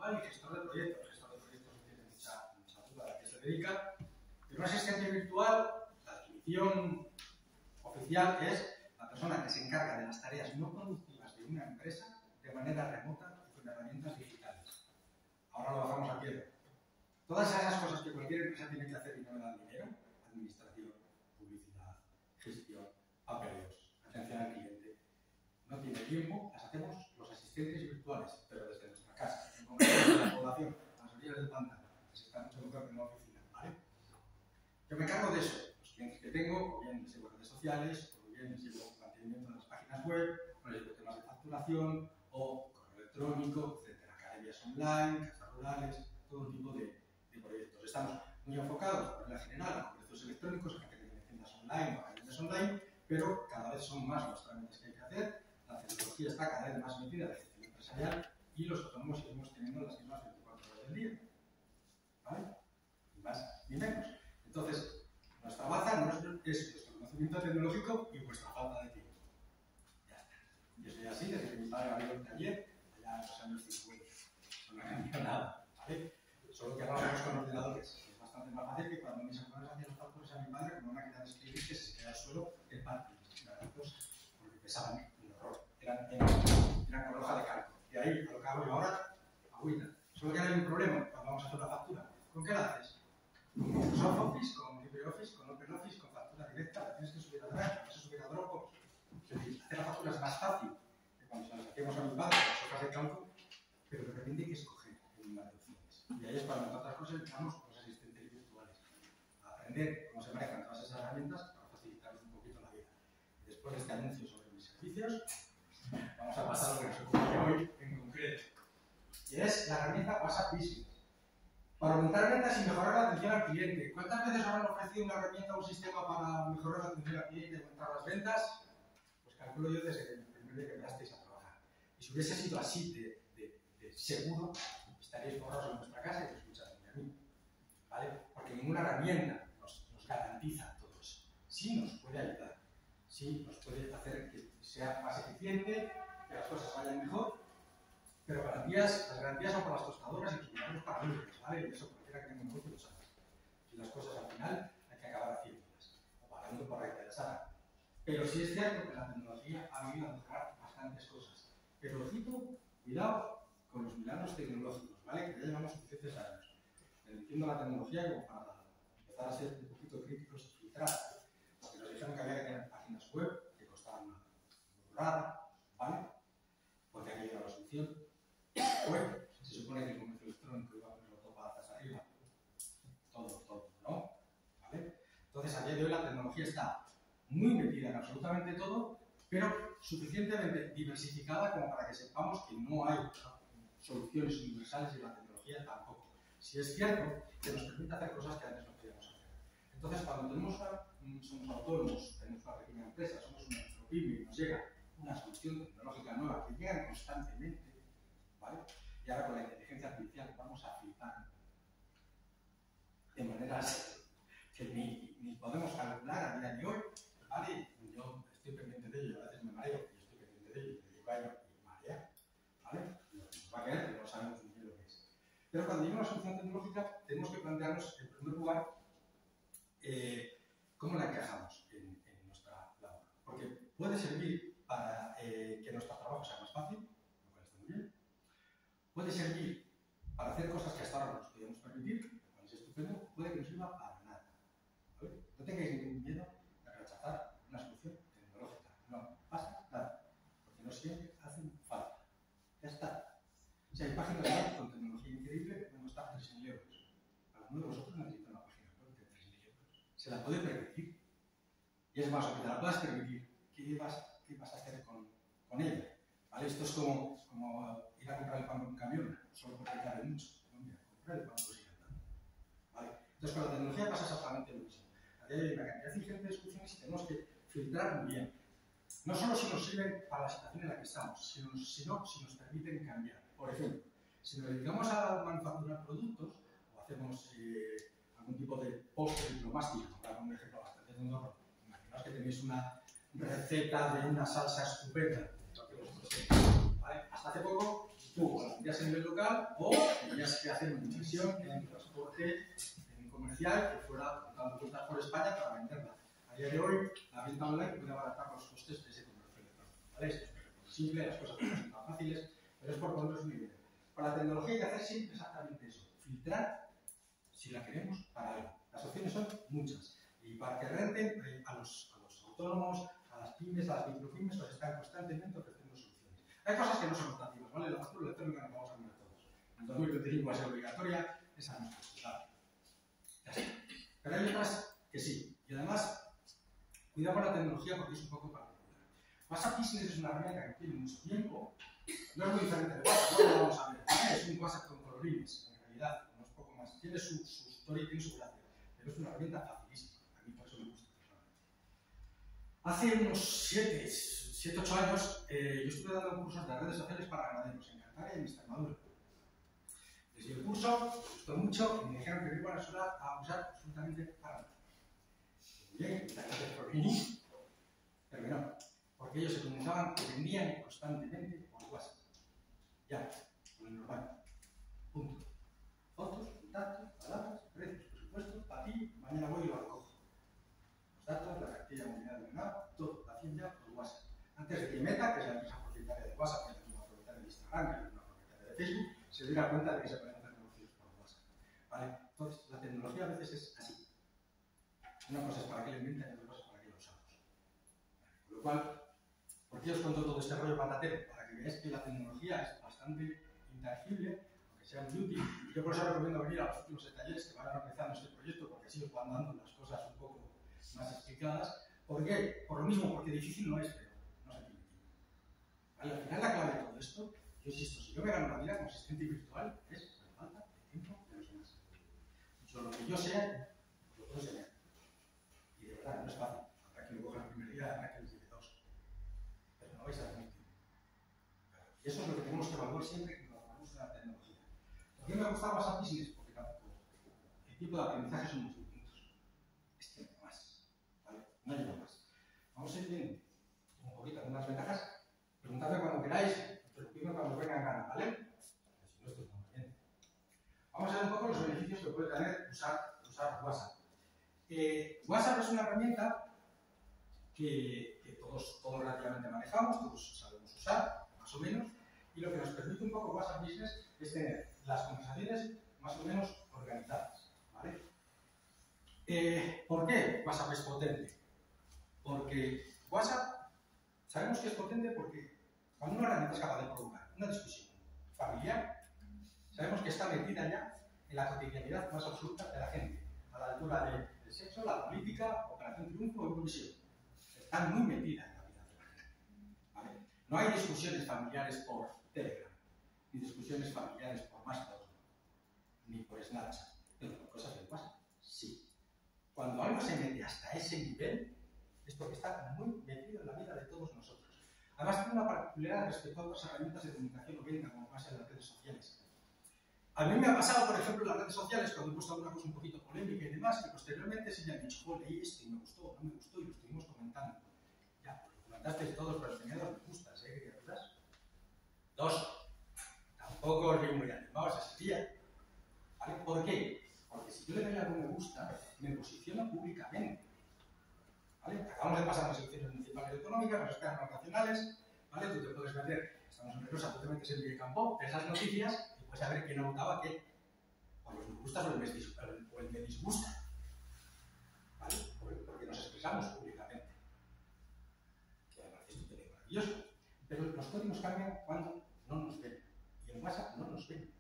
virtual y gestor de proyectos. Gestor de proyectos no tiene mucha duda de a qué se dedica. Pero un asistente virtual, la definición oficial es la persona que se encarga de las tareas no productivas de una empresa de manera remota y con herramientas digitales. Ahora lo bajamos a piedra. Todas esas cosas que cualquier empresa tiene que hacer y no le dan dinero, administración, publicidad, gestión, papeleos, atención al cliente, no tiene tiempo, las hacemos los asistentes virtuales, pero desde nuestra casa, en concreto de la población, a las orillas del pantano, que se está mucho mejor que en una oficina, ¿vale? Yo me encargo de eso, los clientes que tengo, o bien les llevo redes sociales, o bien les llevo mantenimiento de las páginas web, o les llevo temas de facturación, o correo electrónico, etcétera, academias online, casas rurales, todo tipo de proyectos. Estamos muy enfocados, por regla general, a comercios electrónicos, a gente que tiene tiendas online o academias online, pero cada vez son más los trámites que hay que hacer, la tecnología está cada vez más metida en la gestión empresarial y los autónomos seguimos teniendo las mismas 24 horas del día. ¿Vale? Ni más ni menos. Entonces, nuestra baza no es nuestro conocimiento tecnológico y vuestra falta de tiempo. Ya está. Yo soy así desde que mi padre abrió el taller, allá en los años 50. No ha cambiado nada. ¿Vale? Solo que ahora vamos con ordenadores. Es bastante más fácil que cuando mis abuelos hacían los cálculos a mi madre con una máquina de escribir que se queda al suelo el parte. Porque pesaban un horror. Eran con hoja de cálculo. Y ahí, a lo que hago yo ahora, agüita. Solo que ahora hay un problema cuando vamos a hacer una factura. ¿Con qué la haces? Con Microsoft Office, con LibreOffice, con OpenOffice, con factura directa. La tienes que subir a Drive, tienes que subir a Dropbox. Es decir, hacer la factura es más fácil que cuando se las hacíamos a mi padre con las hojas de cálculo, pero de repente hay que escoger en una de opciones. Y ahí es cuando, entre otras cosas, entramos con los asistentes virtuales. A aprender cómo se manejan todas esas herramientas para facilitarnos un poquito la vida. Y después de este anuncio sobre mis servicios, vamos a pasar a lo que nos ocurre hoy en concreto. Y es la herramienta WhatsApp Business. Para aumentar ventas y mejorar la atención al cliente. ¿Cuántas veces habrán ofrecido una herramienta o un sistema para mejorar la atención al cliente y aumentar las ventas? Pues calculo yo desde el primer día que empezasteis a trabajar. Y si hubiese sido así de seguro, estaríais forrados en vuestra casa y os escucharíais a mí. ¿Vale? Porque ninguna herramienta nos garantiza todo eso. Sí nos puede ayudar. Sí nos puede hacer que sea más eficiente, que las cosas vayan mejor. Pero las garantías son para las tostadoras y los cuidados para libres, ¿vale? Y eso cualquiera que tenga un negocio lo sabe. Y las cosas al final hay que acabar haciéndolas, o pagando por reiterazar. Pero sí es cierto que la tecnología ha venido a mejorar bastantes cosas. Pero ojito, cuidado con los milagros tecnológicos, ¿vale? Que ya llevamos suficientes años bendiciendo la tecnología como para empezar a ser un poquito críticos y filtrar. Porque nos dijeron que había que tener páginas web que costaban una burrada, ¿vale? Porque aquello era la solución. Bueno, se supone que el comercio electrónico iba a ponerlo todo patas arriba. Todo, ¿no? ¿Vale? Entonces, a día de hoy la tecnología está muy metida en absolutamente todo, pero suficientemente diversificada como para que sepamos que no hay soluciones universales y la tecnología tampoco. Si es cierto que nos permite hacer cosas que antes no podíamos hacer. Entonces, cuando somos autónomos, tenemos una pequeña empresa, somos una micropyme y nos llega una solución tecnológica nueva que llega constantemente, ¿vale? Y ahora con la inteligencia artificial vamos a flipar de maneras que ni podemos calcular a día de hoy, ¿vale? Yo estoy pendiente de ello, a veces me mareo, y estoy pendiente de ello, y digo, vaya, y marea, ¿vale? Nos va a caer, pero no sabemos muy bien lo que es. Pero cuando llega una solución tecnológica, tenemos que plantearnos, en primer lugar, cómo la encajamos en nuestra labor. Porque puede servir para que nuestro trabajo sea más fácil, lo cual está muy bien. Puede servir para hacer cosas que hasta ahora no nos podíamos permitir, lo cual es estupendo. Puede que no sirva para nada, ¿vale? No tengáis ningún miedo de rechazar una solución tecnológica. No pasa nada, porque no siempre hacen falta. Ya está. Si hay páginas web con tecnología increíble que pueden costar 3.000 euros. Alguno de vosotros necesita una página web de 3.000 euros. Se la puede permitir. Y es más, aunque te la puedas permitir, ¿qué vas a hacer con ella? ¿Vale? Esto es como ir a comprar el pan con un camión, solo porque cabe mucho. No, mira, comprar el pan pues ir andando. ¿Vale? Entonces, con la tecnología pasa exactamente lo mismo. A día de hoy hay una cantidad ingente de soluciones y tenemos que filtrar muy bien. No solo si nos sirven para la situación en la que estamos, sino si nos permiten cambiar. Por ejemplo, si nos dedicamos a manufacturar productos o hacemos algún tipo de postre diplomático, para poner un ejemplo bastante sencillo, imaginaos que tenéis una receta de una salsa estupenda, ¿vale? Hasta hace poco tú o lo vendías a nivel local o tenías que hacer una inversión en transporte en comercial que fuera dando vueltas por España para venderla. A día de hoy, la venta online puede abaratar los costes de ese comercio electrónico. ¿Vale? Esto es simple, las cosas no son tan fáciles, pero es por poneros un idea. Para la tecnología hay que hacer siempre exactamente eso, filtrar si la queremos para algo. Las opciones son muchas y para que renten a los autónomos, a las pymes, a las micropymes, os están constantemente ofreciendo soluciones. Hay cosas que no son optativas, ¿vale? La factura electrónica nos vamos a mirar todos. En 2025 va a ser obligatoria, esa no es posible. Ya está. Pero hay otras que sí. Y además, cuidado con la tecnología porque es un poco particular. WhatsApp Business es una herramienta que tiene mucho tiempo. No es muy diferente de WhatsApp, no lo vamos a ver. Es un WhatsApp con colorines, en realidad, no es poco más. Tiene su historia y tiene su gracia, pero es una herramienta facilísima. A mí por eso me gusta personalmente. Hace unos 7-8 años, yo estuve dando cursos de redes sociales para ganaderos en Cantabria y en Extremadura. Les di el curso, me gustó mucho y me dijeron que no iban a usar absolutamente para nada. Bien, muchas gracias por venir, pero que no, porque ellos se comunicaban, que vendían constantemente por WhatsApp. Ya, con el normal. Punto. Fotos, contactos, palabras, precios, presupuestos, para ti, mañana voy y lo recojo. Los datos, la cartilla de movilidad de una, todo, lo hacían ya por WhatsApp. Antes de que Meta, que es la empresa propietaria de WhatsApp, que es la misma propietaria de Instagram, que es la misma propietaria de Facebook, se diera cuenta de que se podían hacer negocios por WhatsApp. ¿Vale? Entonces, la tecnología a veces es así. Una cosa es para qué la inventan y otra cosa es para qué la usamos. Con lo cual, ¿por qué os cuento todo este rollo patatero? Para que veáis que la tecnología es bastante intangible, aunque sea muy útil. Y yo por eso recomiendo venir a los últimos talleres que van organizando este proyecto, porque así os van dando las cosas un poco más explicadas. ¿Por qué? Por lo mismo, porque difícil no es, pero no se tiene tiempo. ¿Vale? Al final la clave de todo esto, yo insisto, si yo me gano la vida como asistente virtual, es la falta de tiempo de los demás. Yo lo que yo sea, lo puedo enseñar. Y de verdad, no es fácil. Habrá que lo coja el primer día, habrá que lo lleve dos. Pero no vais a tener tiempo. Y eso es lo que tenemos que evaluar siempre que trabajamos en la tecnología. ¿Por qué me gusta WhatsApp Business? Porque tampoco. El tipo de aprendizaje son muy distintos. Este no más. ¿Vale? No lleva más. Vamos a ir viendo un poquito algunas ventajas. Preguntadme cuando queráis, interrumpidme cuando os venga en gana, ¿vale? Si no, esto está muy bien. Vamos a ver un poco los beneficios que puede tener usar WhatsApp. WhatsApp es una herramienta que todos relativamente manejamos, todos sabemos usar, más o menos, y lo que nos permite un poco WhatsApp Business es tener las conversaciones más o menos organizadas, ¿vale? ¿Por qué WhatsApp es potente? Porque WhatsApp, sabemos que es potente porque cuando una herramienta es capaz de provocar una discusión familiar, sabemos que está metida ya en la cotidianidad más absoluta de la gente, a la altura del sexo, la política, Operación Triunfo, Eurovisión. Está muy metida en la vida de la gente. ¿Vale? No hay discusiones familiares por Telegram, ni discusiones familiares por Mastodon, ni por Snapchat, pero por cosas del WhatsApp, sí. Cuando algo se mete hasta ese nivel, es porque está muy metido en la vida de todos nosotros. Además, tiene una particularidad respecto a otras herramientas de comunicación o venta, como más en las redes sociales. A mí me ha pasado, por ejemplo, en las redes sociales, cuando he puesto alguna cosa un poquito polémica y demás, que posteriormente sí me han dicho, leí esto y me gustó, no me gustó, y lo estuvimos comentando. Ya, pues lo comentasteis todos, pero tenía 2 me gustas, ¿eh? ¿Criaturas? 2. Tampoco os vi muy animados ese día. ¿Vale? ¿Por qué? Porque si yo le doy algún me gusta, me posiciono públicamente. ¿Vale? Acabamos de pasar las elecciones municipales y autonómicas, las esperan las nacionales, ¿vale? Tú te puedes meter, estamos en Rosa, tú te metes en Villecampo, ves las noticias y puedes saber quién ha votado a qué. Por los me gustas o el me disgusta. ¿Vale? Porque nos expresamos públicamente. Que me parece estupendo, maravilloso. Pero los códigos cambian cuando no nos ven. Y en WhatsApp no nos ven.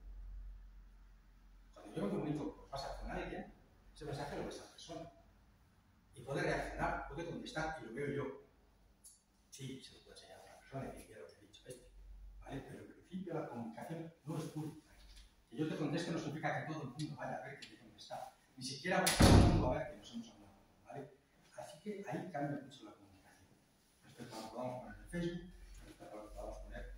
Cuando yo me comunico por WhatsApp con alguien, ese mensaje lo ve esa persona. Y puede reaccionar, puede contestar, y lo veo yo. Sí, se lo puede enseñar a otra persona y quiero lo que he dicho ¿vale? Pero en principio la comunicación no es pública. Que yo te conteste no significa que todo el mundo vaya a ver que te he contestado. Ni siquiera todo el mundo va a ver que nos hemos hablado, ¿vale? Así que ahí cambia mucho la comunicación. Respecto a lo que podamos poner en Facebook, respecto a lo que podamos poner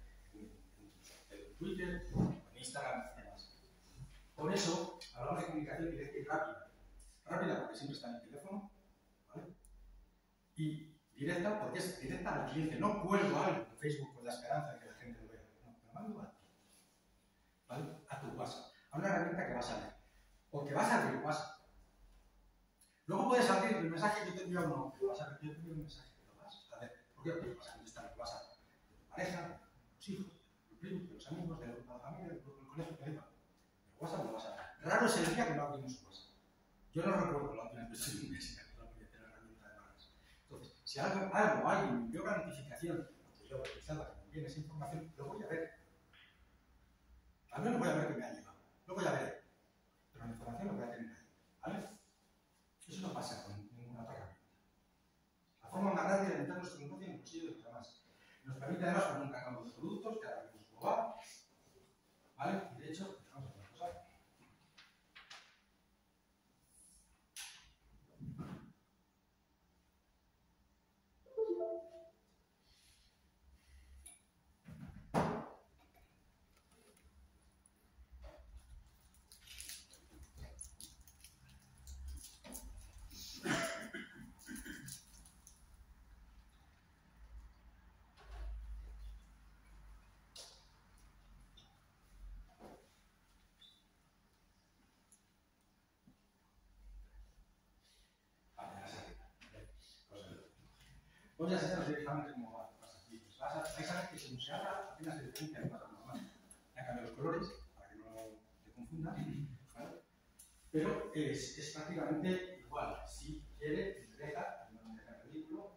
en Twitter, en Instagram y demás. Por eso hablamos de comunicación directa y rápida. Rápida porque siempre está en el teléfono, ¿vale? Y directa porque es directa al cliente. No cuelgo algo en Facebook con la esperanza de que la gente lo vea. No, me lo mando a ti. una herramienta que vas a leer. Porque vas a abrir WhatsApp. Luego puedes abrir el mensaje que te envía uno, que vas a ver, yo te envío un mensaje que lo vas a ver. ¿Por qué? Porque vas a contestar el WhatsApp de tu pareja, de los hijos, de los primos, de los amigos, de la familia, del colegio, que diga. El WhatsApp lo vas a ver. Raro es el día que no abrimos WhatsApp. Yo no recuerdo la última vez que no voy a tener herramienta de barras. Entonces, si alguien me envió una notificación, que yo autorizada que me envíen esa información, lo voy a ver. Al menos voy a ver que me ha llegado. Lo voy a ver. Pero la información la voy a tener ahí. ¿Vale? Eso no pasa con ninguna otra herramienta. La forma más rápida de meter nuestro negocio en el bolsillo de los demás. Nos permite además poner un catálogo de productos que ahora mismo va. ¿Vale? Y de hecho, vamos a hacer una cosa. Voy a enseñaros directamente cómo va aquí. Vais a ver que si no se habla, apenas se diferencia de WhatsApp normal. Ya cambiado los colores para que no te confundas, ¿vale? Pero es prácticamente igual. Si quiere, me deja, no me deja el ridículo.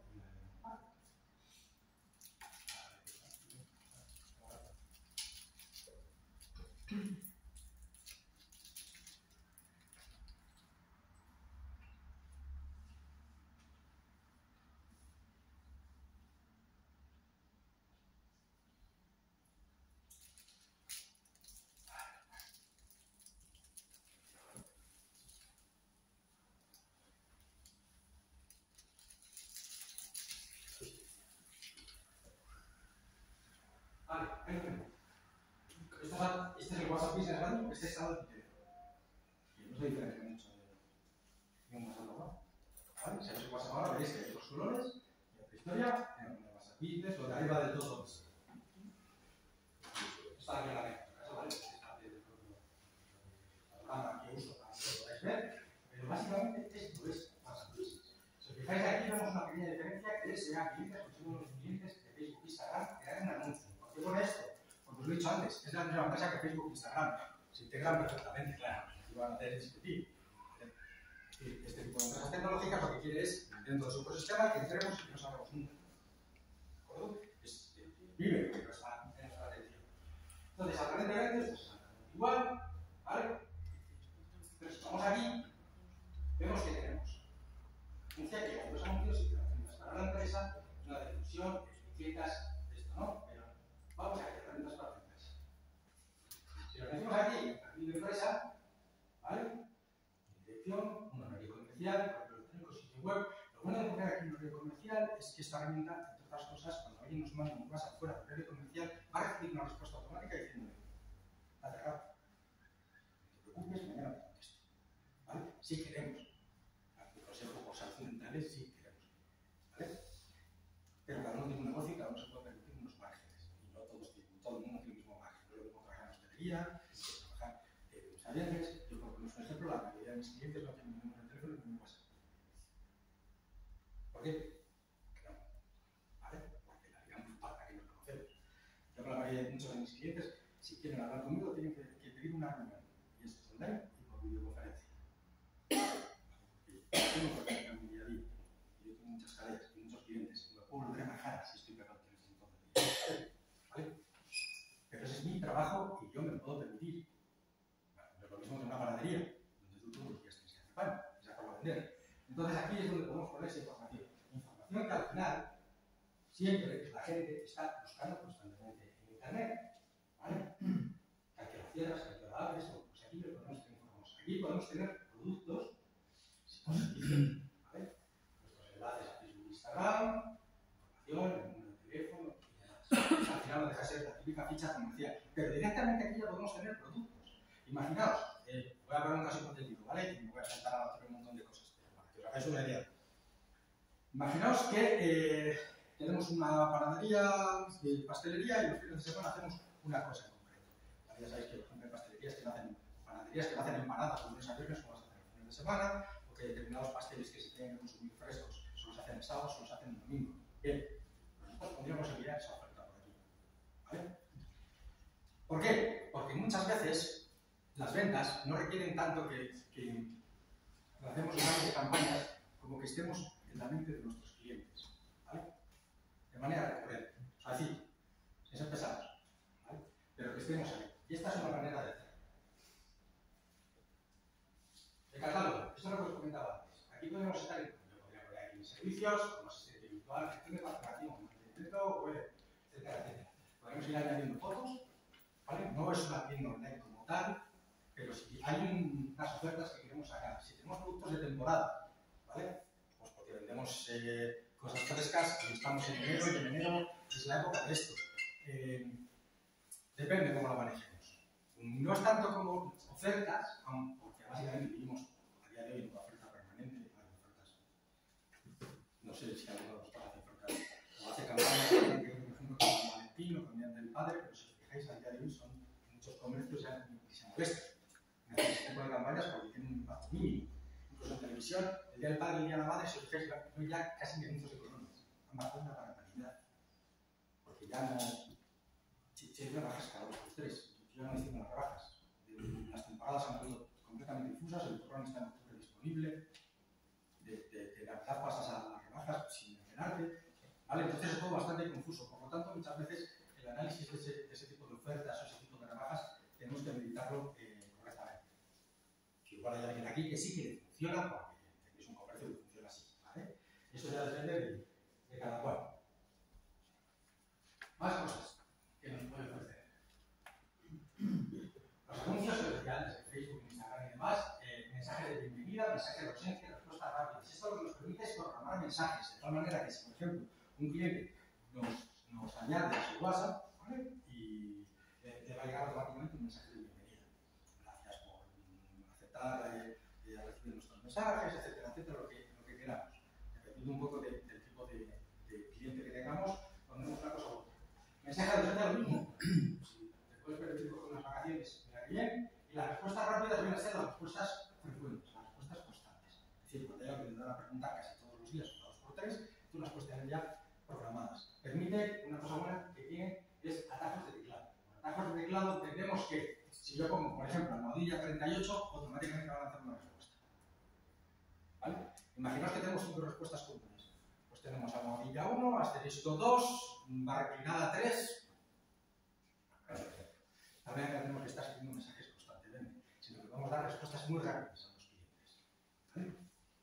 Vale, este es el WhatsApp Business Radio, este es el video. Y no se diferencia mucho de un WhatsApp normal. ¿Vale? Si veis el WhatsApp ahora, veréis que hay dos colores, y otra historia, en el WhatsApp Business, lo de arriba del todo es. Está aquí en la mesa, ¿vale? Está del programa que uso para que lo podáis ver, pero básicamente esto es WhatsApp Business. Si os fijáis aquí, vemos una pequeña diferencia que es ya clientes, conseguimos los clientes de Facebook, Instagram, crear un anuncio. ¿Por qué con esto? Porque os lo he dicho antes, es la misma empresa que Facebook e Instagram. Se integran perfectamente, claro. Y van a hacer discutir. Este tipo de empresas tecnológicas lo que quiere es, dentro de su ecosistema, que entremos y no salgamos nunca. ¿De acuerdo? Vive, pero está en nuestra atención. Entonces, aparentemente, esto es exactamente igual, ¿vale? Pero si vamos aquí, vemos que tenemos anuncia que hay dos anuncios y herramientas para la empresa, una de difusión, etiquetas, esto, ¿no? Pero vamos a ver herramientas para la empresa. Si lo decimos aquí, perfil de empresa, ¿vale? Dirección, un horario comercial, correo electrónico, sitio web. Lo bueno de poner aquí un horario comercial es que esta herramienta, entre otras cosas, cuando alguien nos manda un WhatsApp fuera del horario comercial, va a recibir una respuesta automática diciendo: está cerrado. No te preocupes, mañana te contesto. ¿Vale? Sí queremos. El consejo por salud mentales sí queremos. ¿Vale? Pero cada uno tiene un negocio y cada uno se puede permitir unos márgenes. Y no todo el mundo tiene el mismo margen. Yo lo mismo trabajar en hostelería, trabajar en aviones. Yo, por poner un ejemplo, la mayoría de mis clientes no tienen ningún número de teléfono ni ningún WhatsApp. ¿Por qué? Porque no. ¿Vale? Porque la vida nos falta que nos conocemos. Yo con la mayoría de muchos de mis clientes, si quieren hablar conmigo, tienen que pedir una reunión. Y esto es online y por videoconferencia. Tengo que organizar mi día a día. Yo tengo muchas tareas y muchos clientes. Me puedo volver a manejar si estoy pegado al teléfono todo el día. ¿Vale? Pero ese es mi trabajo y yo me lo puedo permitir. Bueno, no es lo mismo que una panadería, donde tú todos los días tienes que hacer pan y sacarlo a vender. Entonces aquí es donde podemos poner esa información. Información que al final siempre la gente está buscando constantemente en internet. ¿Vale? Que al que la cierras, que al que la abres, pues aquí lo podemos tener informados. Aquí podemos tener productos. ¿Vale? Nuestros enlaces a Facebook, Instagram, información, el número de teléfono y demás. Al final no deja de ser la típica ficha comercial. Pero directamente aquí ya podemos tener productos. Imaginaos, voy a poner un caso hipotético, ¿vale? Y me voy a saltar a hacer un montón de cosas, pero para que os hagáis una idea. Imaginaos que tenemos una panadería de pastelería y los fines de semana hacemos una cosa en concreto. Ya sabéis que, por ejemplo, hay pastelerías que no hacen cafeterías que lo hacen en paradas los lunes a viernes, como las hacen los fines de semana, o que determinados pasteles que se tienen que consumir frescos solo se hacen el sábado, solo se hacen el domingo. Bien, nosotros podríamos enviar esa oferta por aquí. ¿Vale? ¿Por qué? Porque muchas veces las ventas no requieren tanto que hacemos grandes campañas como que estemos en la mente de nuestros clientes. ¿Vale? De manera recurrente. O sea, decir, sin ser pesados. ¿Vale? Pero que estemos ahí. Y esta es una manera de hacer. El catálogo. Esto es lo que os comentaba antes. Aquí podemos estar, yo podría poner aquí servicios, como asistente virtual, gestión de facturación, mantenimiento, web, etcétera, etcétera. Podemos ir añadiendo fotos. ¿Vale? No es una tienda online como tal, pero si hay unas ofertas que queremos sacar. Si tenemos productos de temporada, ¿vale? Pues porque vendemos cosas frescas y estamos en enero, y en enero es la época de esto. Depende cómo lo manejemos. No es tanto como ofertas, porque básicamente vivimos a día de hoy en una oferta permanente, hay ofertas. No sé si alguno de vosotros hace ofertas o hace campañas, por ejemplo, con San Valentín o con Día del Padre, pero si os fijáis, a día de hoy son muchos comercios ya se molestan en hacer este tipo de campañas porque tienen un impacto mínimo. Incluso en televisión, el Día del Padre y el Día de la Madre, si os fijáis, no hay ya casi ni anuncios económicos. Han bajado una parentalidad. Porque ya no. Se rebajas cada 2 por 3. Yo no diciendo las rebajas. Las temporadas han sido completamente difusas, el turrón está en octubre disponible. De Navidad pasas a las rebajas sin enterarte. ¿Vale? Entonces es todo bastante confuso. Por lo tanto, muchas veces el análisis de ese tipo de ofertas o ese tipo de rebajas tenemos que meditarlo correctamente. Que igual hay alguien aquí que sí que funciona porque es un comercio que funciona así. ¿Vale? Eso ya depende de cada cual. Más cosas que nos pueden ofrecer. Los anuncios sociales de Facebook, Instagram y demás, mensajes de bienvenida, mensajes de ausencia, respuestas rápidas. Esto lo que nos permite es programar mensajes, de tal manera que si, por ejemplo, un cliente nos añade a su WhatsApp, ¿vale? Y le va a llegar automáticamente un mensaje de bienvenida. Gracias por aceptar recibir nuestros mensajes, etcétera, etcétera, lo que queramos. Dependiendo un poco del tipo de cliente que tengamos, pondremos una cosa u otra. Mensaje de ausencia lo mismo. Si te puedes permitir coger unas vacaciones, mira bien. Y las respuestas rápidas vienen a ser las respuestas frecuentes, las respuestas constantes. Es decir, cuando hay alguien que te da a preguntar casi todos los días, o 2 por 3, tú las puedes tener ya programadas. Permite, una cosa buena que tiene es atajos de teclado. Con atajos de teclado entendemos que si yo pongo, por ejemplo, almohadilla 38, automáticamente va a lanzar una respuesta. ¿Vale? Imaginaos que tenemos 5 respuestas comunes. Pues tenemos almohadilla 1, asterisco 2, barra inclinada 3. También tenemos que estar escribiendo mensajes constantemente, sino que podemos dar respuestas muy rápidas a los clientes. ¿Vale?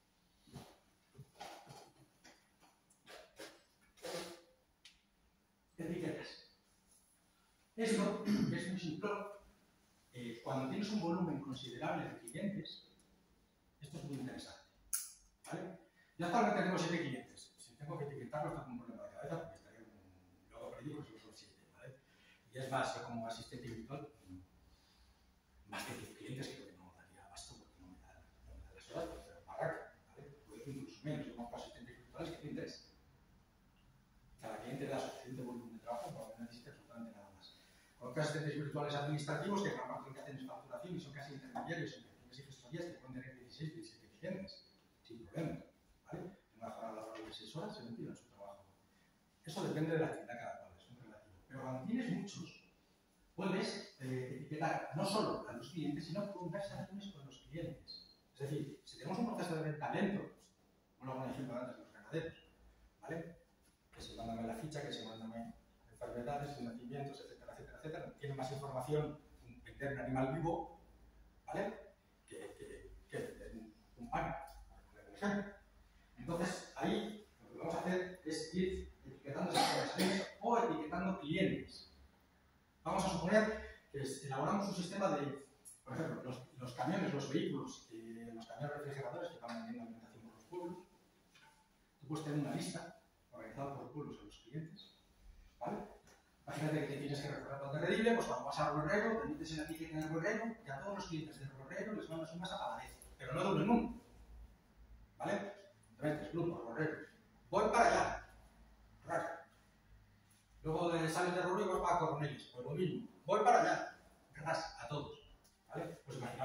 Etiquetas. Esto, que es muy simple, cuando tienes un volumen considerable de clientes, esto es muy interesante. ¿Vale? Yo actualmente tengo 7 clientes. Si tengo que etiquetarlos, tengo un problema de cabeza porque estaría luego perdido porque solo son 7. ¿Vale? Y es más, yo como asistente virtual, más de 10 clientes creo que no daría abasto porque no me da las horas para pagar. ¿Vale? Puede incluso menos. Yo como asistentes virtuales que tienen 3. Cada cliente da suficiente volumen de trabajo para que no necesite absolutamente nada más. Con asistentes virtuales administrativos que gran parte de lo que hacen es facturación y son casi intermediarios en gestiones y gestorías que pueden tener 16, 17 clientes. Sin problema. ¿Vale? En una jornada laboral de 6 horas se meten en su trabajo. Eso depende de la actividad cada cual, es muy relativo. Pero cuando tienes muchos, puedes etiquetar no solo a los clientes, sino conversaciones con los clientes. Es decir, si tenemos un proceso de venta lento, como lo ejemplo antes de los ganaderos, ¿vale? Que se mándame la ficha, que se mándame enfermedades, nacimientos, etcétera, etcétera, etcétera. Tiene más información vender un animal vivo, ¿vale? Que un pan. Entonces, ahí lo que vamos a hacer es ir etiquetando esas conversaciones o etiquetando clientes. Vamos a suponer que elaboramos un sistema de, por ejemplo, los camiones, los vehículos, los camiones refrigeradores que van vendiendo alimentación por los pueblos. Tú puedes tener una lista organizada por pueblos a los clientes. ¿Vale? Imagínate que tienes que recorrer todo el terrible, pues cuando vas a Rorrero, te metes en la etiqueta en el Rorrero y a todos los clientes del Rorrero les mandas un WhatsApp a la vez, pero no de uno en uno. ¿Vale? Entonces, grupo, Rorrero. Voy para allá. Raro. Luego sales de Rorrero y vas para Coronel. Pues lo mismo. Voy para allá. Ras, a todos. ¿Vale? Pues imaginaos un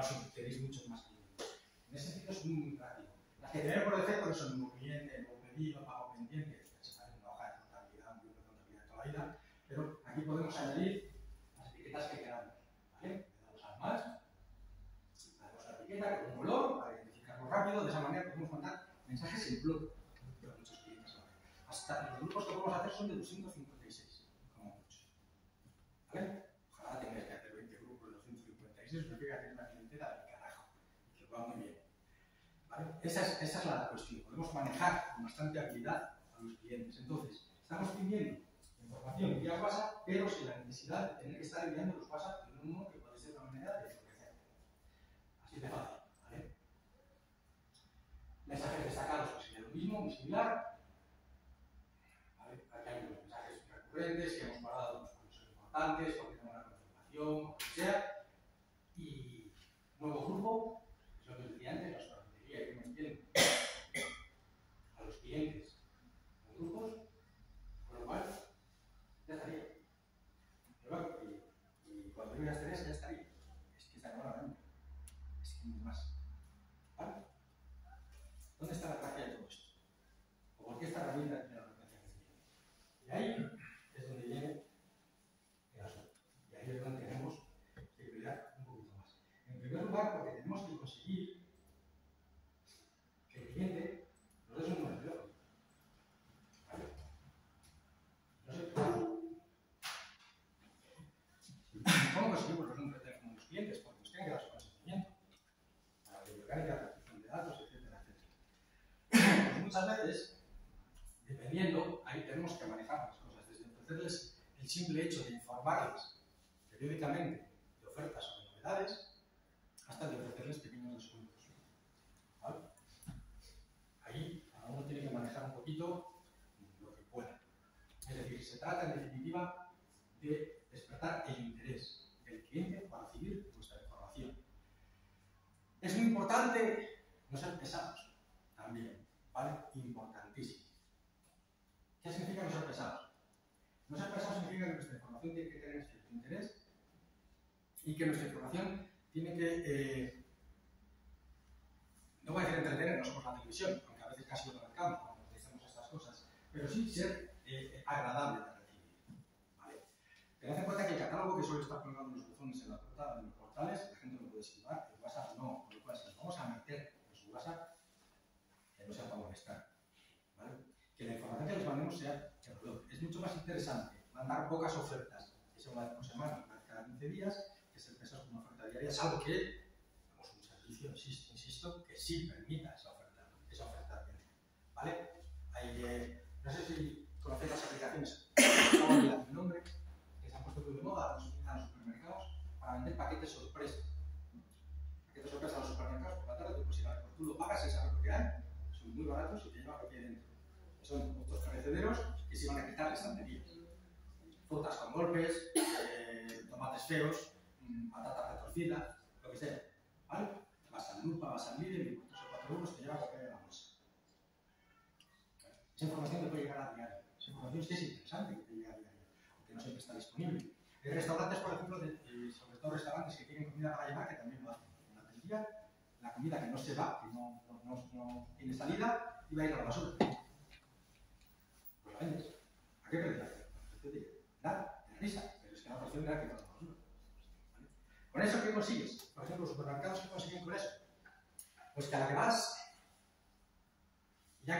tendréis muchos más clientes. En ese sentido es muy práctico. Las que tenéis por defecto son nuevo cliente, nuevo pedido, pago pendiente, se parece una hoja de contabilidad, un libro de contabilidad toda la vida, pero aquí podemos añadir las etiquetas que queramos. ¿Vale? Le damos al más, le damos la etiqueta con un color para identificarlo rápido, de esa manera podemos mandar mensajes en bloque a muchos clientes. Hasta los grupos que podemos hacer son de 256, como mucho. ¿Vale? Ojalá tengáis que hacer 20 grupos de 256, significa que es una clientela del carajo, que os va muy bien. ¿Vale? Esa es la cuestión. Podemos manejar con bastante habilidad a los clientes. Entonces, estamos pidiendo información vía WhatsApp, pero sin la necesidad de tener que estar enviando los WhatsApp de uno que puede ser una manera de ofrecer. Así de fácil. ¿Vale? Mensajes destacados, pues sería lo mismo, muy similar. ¿Vale? Aquí hay unos mensajes recurrentes que hemos guardado pues, cuando son importantes, porque tenemos una confirmación, o lo que sea. Y nuevo grupo, que es lo que os decía antes, la sorrentería que nos tienen a los clientes en grupos, con lo cual ya estaría. Y cuando digo ya estaría, ya estaría. Es que está acabado, es que no hay más. ¿Vale? ¿Dónde está la gracia de todo esto? ¿O por qué esta herramienta tiene la gracia que tiene? Y ahí es donde viene el asunto. Y ahí es donde tenemos que cuidar un poquito más. En primer lugar, porque tenemos que conseguir que el cliente nos dé su número de teléfono. ¿Vale? No sé cómo conseguimos los números de teléfono de los clientes, porque nos tienen que dar su consentimiento para la orgánica, la protección de datos, etcétera, etcétera. Pues muchas veces, dependiendo, ahí tenemos que manejar las cosas, desde ofrecerles el simple hecho de informarles periódicamente de ofertas o de novedades, hasta de ofrecerles pequeños descuentos. ¿Vale? Ahí cada uno tiene que manejar un poquito lo que pueda. Es decir, se trata en definitiva de despertar el interés del cliente para recibir nuestra información. Es muy importante no ser pesados también, ¿vale? Importantísimo. ¿Qué significa no ser pesados? No ser pesados significa que nuestra información tiene que tener cierto interés y que nuestra información tiene que, no voy a decir entretener, no somos la televisión, aunque a veces casi lo marcamos cuando utilizamos estas cosas, pero sí ser agradable de recibir. ¿Vale? Tened en cuenta que el catálogo que suele estar colgado en los buzones en la portada de los portales, la gente lo puede esquivar, el WhatsApp no, con lo cual si nos vamos a meter en su WhatsApp, que no sea para molestar. ¿Vale? Que la información que les mandemos sea de valor. Es mucho más interesante mandar pocas ofertas, que sea una vez por semana, una vez cada 15 días, que ser pesados con una oferta diaria, salvo que damos un servicio, insisto, que sí permita esa oferta diaria. ¿Vale? No sé si conocéis las aplicaciones, no olvidad el nombre, que se han puesto muy de moda, los utilizan en los supermercados para vender paquetes sorpresa. Paquetes sorpresa a los supermercados por la tarde, tú puedes ir a ver, tú lo pagas y sabes lo que hay, son muy baratos y te llevan lo que hay dentro. Son productos perecederos que se van a quitar estanterías. Frutas con golpes, tomates feos, patatas retorcidas, lo que sea. ¿Vale? Vas al Lupa, vas al Lidl y por 3 o 4 euros te llevas lo que hay en la bolsa. Esa información te puede llegar a diario. Esa información sí es interesante que te llegue a diario, porque no siempre está disponible. Hay restaurantes, por ejemplo, sobre todo restaurantes que tienen comida para llevar, que también lo hacen. Durante el día, la comida que no se va, que no tiene salida, y va a ir a la basura. Pues la vendes. ¿A qué precio? Nada, de risa, pero es que la otra opción era que no la basura. ¿Vale? ¿Con eso qué consigues? Por ejemplo, los supermercados, ¿qué consiguen con eso? Pues que a la que vas, ya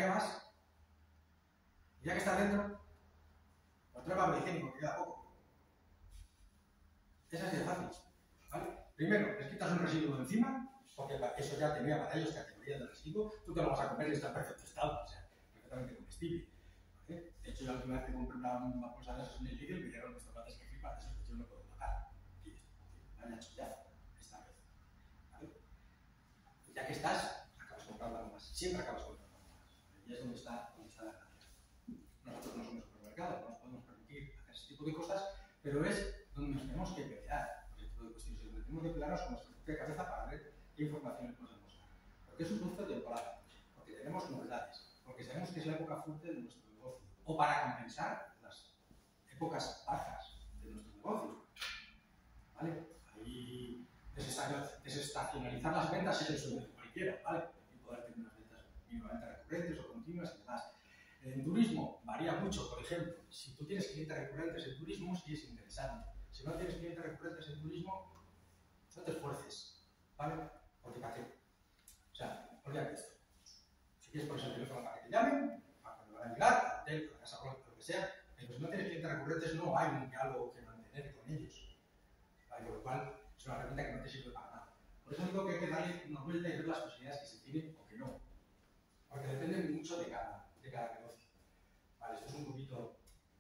que estás dentro, lo trae papel higiénico, que queda poco. Es así de fácil. ¿Vale? Primero, les quitas un residuo de encima, porque eso ya tenía para ellos categoría de residuo, tú te lo vas a comer y está en perfecto estado, o sea, perfectamente comestible. ¿Vale? De hecho, yo la última vez que compré una bolsa de esas en el Lidl, me dieron unos tomates que flipan, eso yo no puedo pagar. Y me han hecho ya esta vez. ¿Vale? Y ya que estás, acabas comprando algo más. Siempre acabas comprando algo más. Y es donde está la gracia. Nosotros no somos supermercados, no nos podemos permitir hacer ese tipo de cosas, pero es donde nos tenemos que pelear por ese tipo de cuestiones, donde tenemos que pelearnos con nuestra propia cabeza para ver qué información podemos dar. Porque es un producto de temporada, porque tenemos novedades, porque sabemos que es la época fuerte de nuestro negocio, o para compensar las épocas bajas de nuestro negocio. ¿Vale? Ahí Desestacionalizar las ventas es el sueño de cualquiera, ¿vale? Y poder tener unas ventas mínimamente recurrentes o continuas y demás. En turismo varía mucho, por ejemplo, si tú tienes clientes recurrentes en turismo, sí es interesante. Si no tienes clientes recurrentes en turismo, no te esfuerces, ¿vale? Porque ¿para qué? O sea, olvídate esto. Si quieres poner el teléfono para que te llamen, para que te van a llegar, al hotel, a la casa blanca, lo que sea, pero si no tienes clientes recurrentes, no hay un diálogo que mantener con ellos. ¿Vale? Con lo cual, es una herramienta que no te sirve para nada. Por eso digo que hay que darle una vuelta y ver las posibilidades que se tienen o que no. Porque depende mucho de cada negocio. Vale, esto es un poquito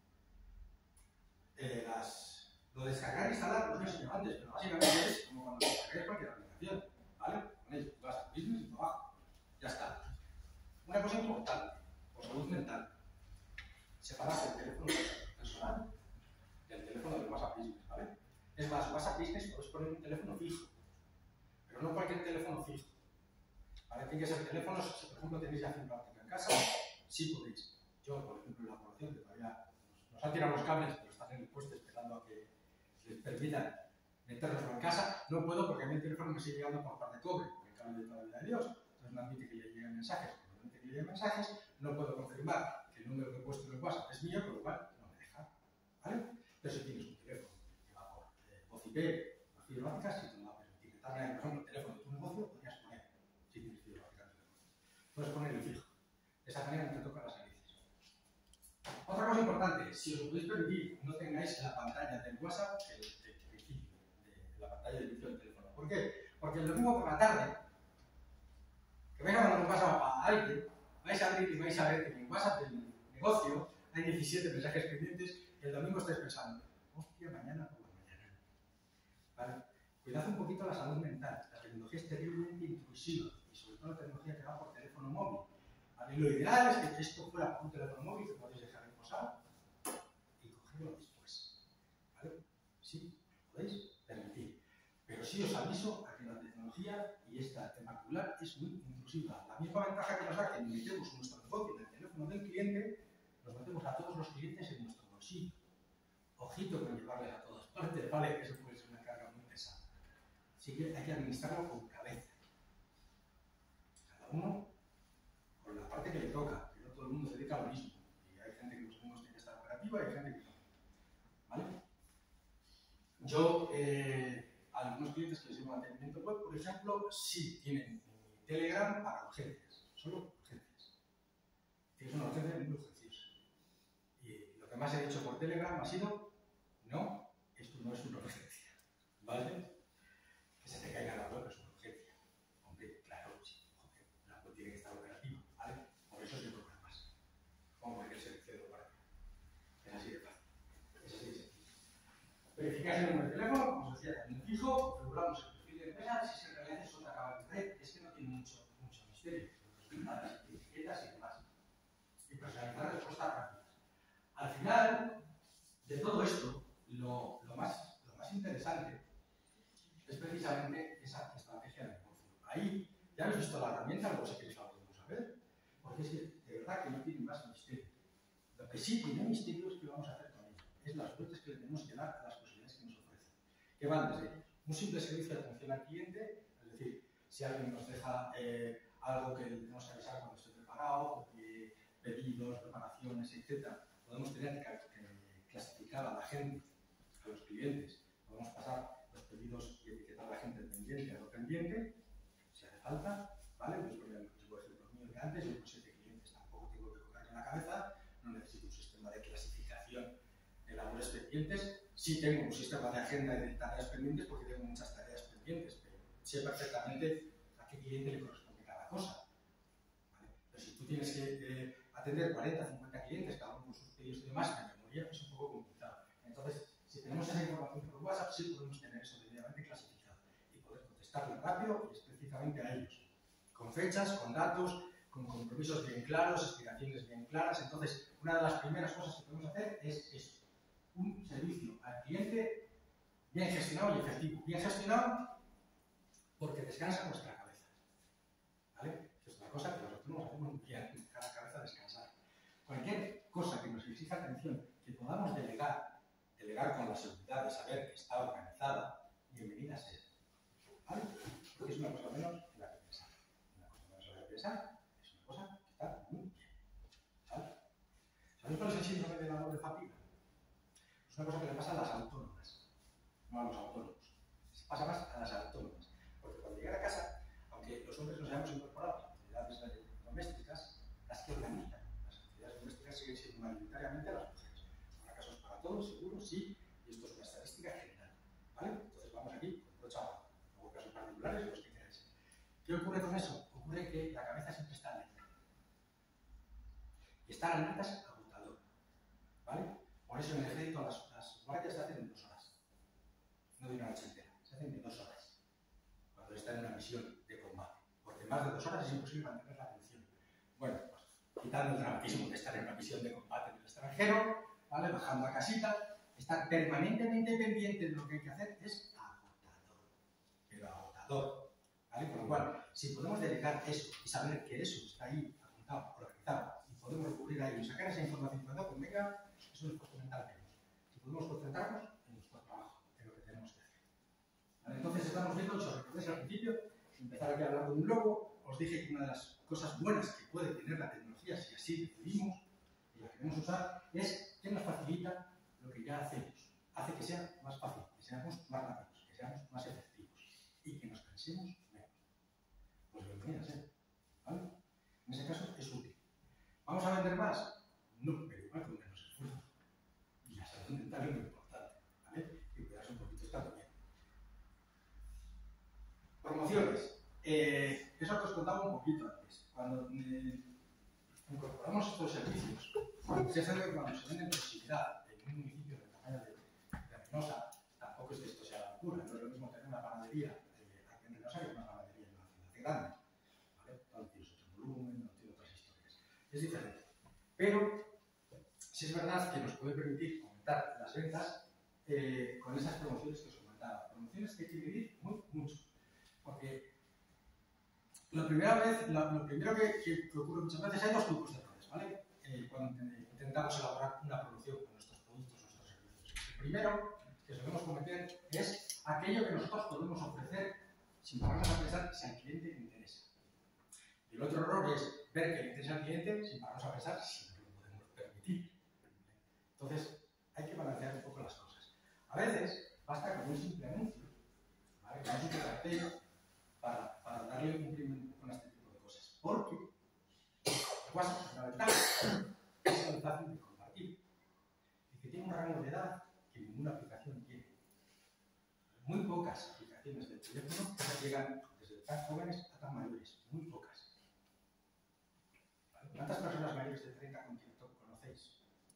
lo de descargar e instalar, lo he enseñado antes, pero básicamente es como cuando descargáis cualquier aplicación. ¿Vale? Ponéis, vas a business y trabajo. Ya está. Una cosa importante, por salud mental. Separar el teléfono personal del teléfono del WhatsApp Business, ¿vale? Es más, WhatsApp Business podéis poner un teléfono fijo, pero no cualquier teléfono fijo. ¿Vale? Tiene que ser teléfonos, si por ejemplo tenéis ya fibra óptica en casa, sí podéis. Yo, por ejemplo, en la población que todavía nos han tirado los cables, pero están en el puesto esperando a que les permitan meterlos en casa, no puedo porque a mí el teléfono me sigue llegando por par de cobre, por el cable de toda la vida de Dios. Entonces no admite que le lleguen mensajes. Cuando admite que le lleguen mensajes, no puedo confirmar que el número que he puesto en el WhatsApp es mío, con lo cual no me deja. ¿Vale? Pero si tienes un teléfono que va por voz IP, por fibra óptica, si te va a permitir etiquetarle, por ejemplo, el teléfono de tu negocio, podrías poner, si tienes fibra óptica en tu negocio. Puedes poner el fijo. De esa manera no te tocan las narices. Otra cosa importante, si os lo podéis permitir, no tengáis la pantalla del WhatsApp el principio de la pantalla de inicio del teléfono. ¿Por qué? Porque el domingo por la tarde, que vais a mandar un WhatsApp a alguien, vais a abrir y vais a ver que en el WhatsApp del negocio hay 17 mensajes pendientes y el domingo estáis pensando, hostia, mañana por la mañana. ¿Vale? Cuidad un poquito la salud mental. La tecnología es terriblemente intrusiva y sobre todo la tecnología que va por teléfono móvil. ¿Vale? Lo ideal es que esto fuera por un teléfono móvil que podéis dejar reposar y cogerlo después. ¿Vale? Sí, podéis permitir. Pero sí os aviso a que la tecnología y esta temporal es muy intrusiva. La misma ventaja que nos da que metemos nuestro negocio en el teléfono del cliente, nos metemos a todos los clientes en nuestro bolsillo. Ojito con llevarles a todas partes, ¿vale? Eso puede ser una carga muy pesada. Así que hay que administrarlo con cabeza. Cada uno con la parte que le toca, que no todo el mundo se dedica a lo mismo. Y hay gente que los domingos tiene que estar operativa y hay gente que no. ¿Vale? Yo, algunos clientes que les llevo mantenimiento web, por ejemplo, sí tienen Telegram para urgencias, solo urgencias. Es una urgencia muy urgenciosa. Y lo que más he dicho por Telegram ha sido, no, esto no es una urgencia, ¿vale? Que se te caiga la web es una urgencia. Hombre, claro, sí, joder, la web tiene que estar operativa, ¿vale? Por eso se toca más. Como cualquier servicio de guardia. Es así de fácil. Es así de sencillo. Verificáis el número de teléfono, como os decía, también fijo, configuramos el perfil de empresa, si en realidad eso te acaba de red, es que no tiene mucho misterio. Resultados, etiquetas y demás. Y personalizar respuestas rápidas. Al final de todo esto, lo más interesante es precisamente esa estrategia de negocio. Ahí ya habéis visto la herramienta, luego si queréis la volvemos a ver, porque es que de verdad que no tiene más misterio. Lo que sí tiene misterio es qué vamos a hacer con ello. Es las vueltas que le tenemos que dar a las posibilidades que nos ofrecen. Que van desde un simple servicio de atención al cliente, es decir, si alguien nos deja algo que le tenemos que avisar cuando esté preparado, pedidos, preparaciones, etc., podemos tener que clasificar a la gente, a los clientes, podemos pasar los pedidos y etiquetar a la gente pendiente a no pendiente, si hace falta, ¿vale? Pues por ejemplo mío de antes, yo con 7 clientes tampoco tengo que coger en la cabeza, no necesito un sistema de clasificación de labores pendientes, sí tengo un sistema de agenda y de tareas pendientes porque tengo muchas tareas pendientes, pero sé perfectamente a qué cliente le corresponde cada cosa. ¿Vale? Pero si tú tienes que atender 40, 50 clientes, cada uno con sus pedidos y demás, la memoria es un poco complicado. Entonces, si tenemos esa información por WhatsApp, sí podemos tener eso debidamente clasificado y poder contestarle rápido y específicamente a ellos, con fechas, con datos, con compromisos bien claros, explicaciones bien claras. Entonces, una de las primeras cosas que podemos hacer es eso, un servicio al cliente bien gestionado y efectivo. Bien gestionado porque descansa nuestra cabeza. ¿Vale? Que es una cosa que nosotros nos hacemos muy bien, dejar la cabeza descansar. Cualquier cosa que nos exija atención, que podamos delegar con la seguridad de saber que está organizada, bienvenida sea. ¿vale? Porque es una cosa menos en la que pensar. Una cosa menos en la que pensar es una cosa que está muy bien, ¿vale? ¿Sabéis cuál es el síndrome de la doble fatiga? Es una cosa que le pasa a las autónomas, no a los autónomos. Se pasa más a las autónomas. Porque cuando llegan a casa, aunque los hombres nos hayamos incorporado a las actividades domésticas, las que organizan las actividades domésticas siguen siendo mayoritariamente las mujeres. Habrá casos para todos, seguro, sí, y esto es una estadística general, ¿vale? Entonces vamos aquí con otro chaval, luego casos particulares, los que queráis. ¿Qué ocurre con eso? Ocurre que la cabeza siempre está alerta. Y estar alerta es agotador, ¿vale? Por eso en el ejército las guardias se hacen en 2 horas, no de una noche entera, se hacen de 2 horas, cuando están en una misión de combate, porque más de 2 horas es imposible mantener la atención. Bueno, pues quitando el dramatismo de estar en una misión de combate en el extranjero, ¿vale? Bajando a casita, estar permanentemente pendiente de lo que hay que hacer es agotador, pero agotador, ¿vale? Con lo cual, si podemos dedicar eso y saber que eso está ahí apuntado, organizado, y podemos recurrir a ello y sacar esa información cuando convenga, eso es fundamental menos. Si podemos concentrarnos en nuestro trabajo, en lo que tenemos que hacer. ¿Vale? Entonces estamos viendo, si os recordáis al principio, empezar aquí a hablar de un logo, os dije que una de las cosas buenas que puede tener la tecnología, si así decidimos y la queremos usar, es que nos facilita lo que ya hacemos. Hace que sea más fácil, que seamos más rápidos, que seamos más efectivos y que nos cansemos menos. Pues bienvenida sea, ¿vale? En ese caso es útil. ¿Vamos a vender más? No, pero igual con menos esfuerzo. Y la salud mental es muy importante, ¿vale? Y cuidarse un poquito está muy bien. Promociones. Eso que os contaba un poquito antes. Cuando incorporamos estos servicios, se sabe que cuando se vende en proximidad en un municipio del tamaño de Reynosa, tampoco es que esto sea la locura, no es lo mismo tener una panadería aquí en Reynosa que una panadería en una ciudad grande, ¿vale? No tiene otro volumen, no tiene otras historias. Es diferente. Pero sí es verdad que nos puede permitir aumentar las ventas con esas promociones que os comentaba. Promociones que hay que medir mucho. Porque lo primero que ocurre muchas veces, hay 2 tipos de errores, ¿vale? Cuando intentamos elaborar una promoción con nuestros productos, nuestros servicios. El primero que solemos cometer es aquello que nosotros podemos ofrecer sin pararnos a pensar si al cliente le interesa. Y el otro error es ver que le interesa al cliente sin pararnos a pensar si nos lo podemos permitir. Entonces, hay que balancear un poco las cosas. A veces, basta con un simple anuncio, ¿vale? Con un simple cartel para darle un cumplimiento con este tipo de cosas. Porque el WhatsApp es una ventaja, es muy fácil de compartir y que tiene un rango de edad que ninguna aplicación tiene. Muy pocas aplicaciones del teléfono llegan desde tan jóvenes a tan mayores, muy pocas. ¿Vale? ¿Cuántas personas mayores de 30 con TikTok conocéis?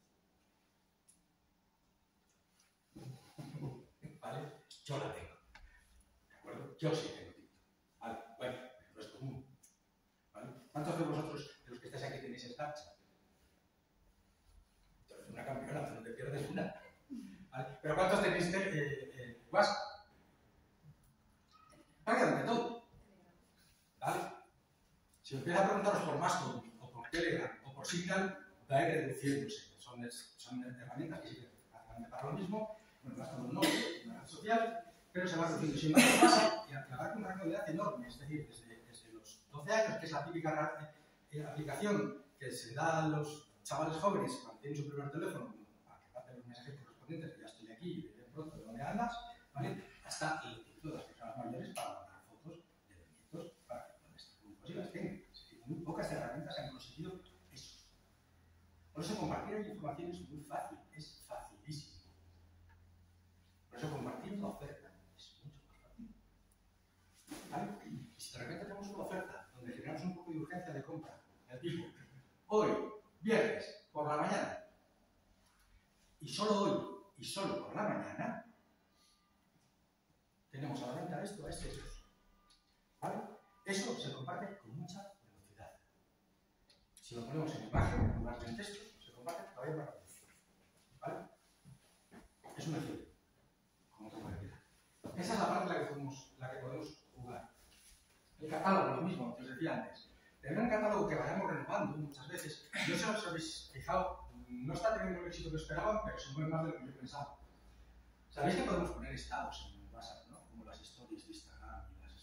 ¿Vale? Yo la tengo. ¿De acuerdo? Yo sí tengo TikTok. ¿Vale? Bueno, no es común. ¿Vale? ¿Cuántos de vosotros, de los que estáis aquí, tenéis Snapchat? Entonces, una campeona, no te pierdes una. ¿Vale? ¿Pero cuántos tenéis WhatsApp? Prácticamente todo. ¿Vale? Si os empieza a preguntaros por Mastodon, o por Telegram, o por Signal, va a ir reduciéndose. Son herramientas que sirven prácticamente para lo mismo. Bueno, Mastodon no, es una red social, pero se va reduciendo. Sin embargo, pasa y abarca un rango de edad enorme, es decir, desde los 12 años, que es la típica aplicación que se da a los chavales jóvenes cuando tienen su primer teléfono, para que pasen los mensajes correspondientes, que ya estoy aquí, de pronto, ¿de dónde andas? ¿Vale? Hasta el título de las personas mayores para mandar fotos de los nietos para que puedan estar públicos y las tengan. Es decir, muy pocas herramientas han conseguido eso. Por eso compartir información es muy fácil, es facilísimo. Por eso compartir una oferta es mucho más fácil. ¿Vale? Y si de repente tenemos una oferta donde generamos un poco de urgencia de compra, del tipo, hoy, viernes, por la mañana, y solo hoy, y solo por la mañana, tenemos a la venta esto, esto. ¿Vale? Eso se comparte con mucha velocidad. Si lo ponemos en imagen, en lugar de en texto, se comparte todavía más rápido. ¿Vale? Es un ejemplo. Como otra cualquiera. Esa es la parte en la que podemos jugar. El catálogo, lo mismo que os decía antes. Tener un catálogo que vayamos renovando muchas veces. No sé si os habéis fijado, no está teniendo el éxito que esperaban, pero se mueve más de lo que yo pensaba. ¿Sabéis que podemos poner estados en WhatsApp, ¿no? Como las stories de Instagram y las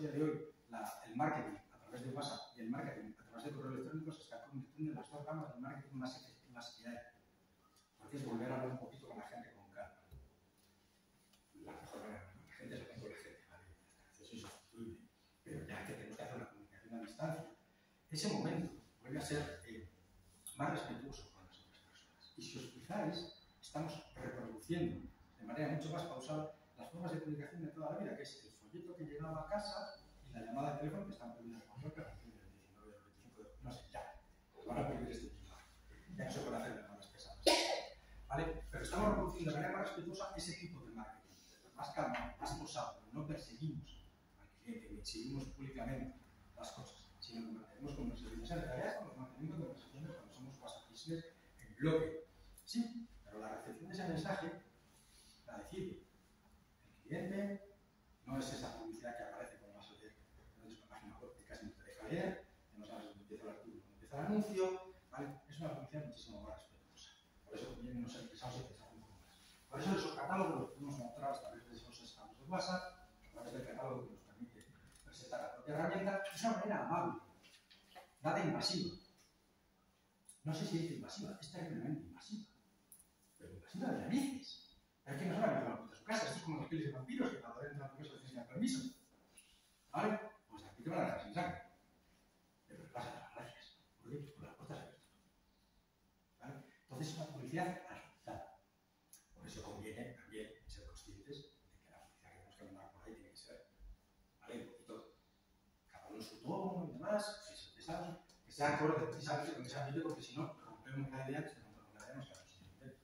día de hoy el marketing a través de WhatsApp y el marketing a través de correo electrónico se está convirtiendo en las dos ramas del marketing más efectivas que hay. Porque es volver a hablar un poquito con la gente con calma. La mejor manera, la gente se pone con la gente, ¿vale? Eso es insustituible. Pero ya que tenemos que hacer una comunicación a distancia, ese momento vuelve a ser más respetuoso con las otras personas. Y si os fijáis, estamos reproduciendo de manera mucho más pausada las formas de comunicación de toda la vida, que es el folleto que llegaba a casa y la llamada de teléfono que están prohibidas por ley, pero a partir del 19 o 25 no sé, ya. Van a prohibir este tipo. Ya no se puede hacer llamadas pesadas. ¿Vale? Pero estamos reproduciendo de manera más respetuosa ese tipo de marketing. Más calma, más pausado. No perseguimos al cliente, ni exhibimos públicamente las cosas, sino que mantenemos conversaciones. En realidad estamos manteniendo conversaciones cuando somos WhatsApp Business en bloque. Sí, pero la recepción de ese mensaje la decide el cliente. No es esa publicidad que aparece cuando vas a leer en una página web que casi no te deja leer, que no sabes dónde empieza el artículo, dónde empieza el anuncio, ¿vale? Es una publicidad muchísimo más respetuosa. Por eso conviene no ser pesados y pensar un poco más. Por eso esos catálogos los podemos mostrar a través de esos estados de WhatsApp, a través del catálogo que nos permite presentar la propia herramienta, es una manera amable, nada invasiva. No sé si dice invasiva, es terriblemente invasiva, pero invasiva de narices. Es que no son la puerta de su casa, esto es como los pelis de vampiros que cuando entran a tu casa les enseñan permiso. ¿Vale? Pues aquí te van a dejar sin sangre. Pero te vas a dar las gracias. ¿Por qué? Porque las puertas abiertas. ¿Vale? Entonces es una publicidad agitada. Por eso conviene también ser conscientes de que la publicidad que tenemos que mandar por ahí tiene que ser, ¿vale? Un poquito, cada uno su tono y demás, que sea acorde precisamente con ese ambiente, porque si no, rompemos la idea, si rompemos la idea, nos quedamos sin entender.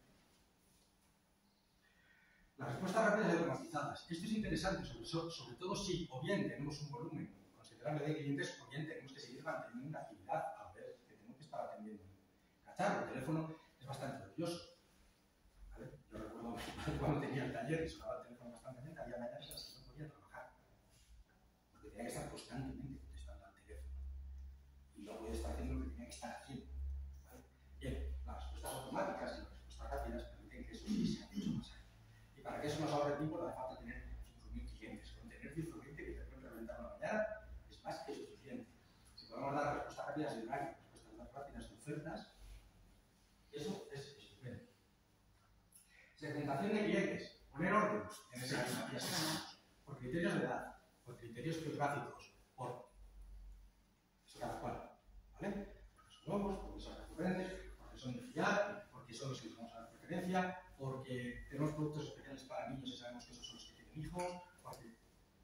Las respuestas rápidas y automatizadas. Esto es interesante, sobre todo si o bien tenemos un volumen considerable de clientes o bien tenemos que seguir manteniendo una actividad a ver que tenemos que estar atendiendo. Cacharro, el teléfono es bastante odioso. ¿Vale? Yo recuerdo cuando tenía el taller y sonaba el teléfono constantemente, había mañanas en las que no podía trabajar. Porque tenía que estar constantemente contestando al teléfono. Y no podía estar haciendo lo que tenía que estar haciendo. ¿Vale? Bien, las respuestas automáticas y las respuestas rápidas permiten que eso sí sea mucho más ágil. Y para que eso nos ahorre tiempo, no hace falta tener 5.000 clientes. Con tener 10 o 20 que te pueden reventar una mañana es más que suficiente. Si podemos dar respuestas rápidas de horario, respuestas rápidas de ofertas, eso es estupendo. Segmentación de clientes. Poner órdenes en ese por criterios de edad, por criterios geográficos, por eso cada cual. ¿Vale? Porque son nuevos, porque son recurrentes, porque son de fiar, porque son los que les vamos a dar preferencia, porque tenemos productos especiales para niños y sabemos que esos son los que tienen hijos, porque...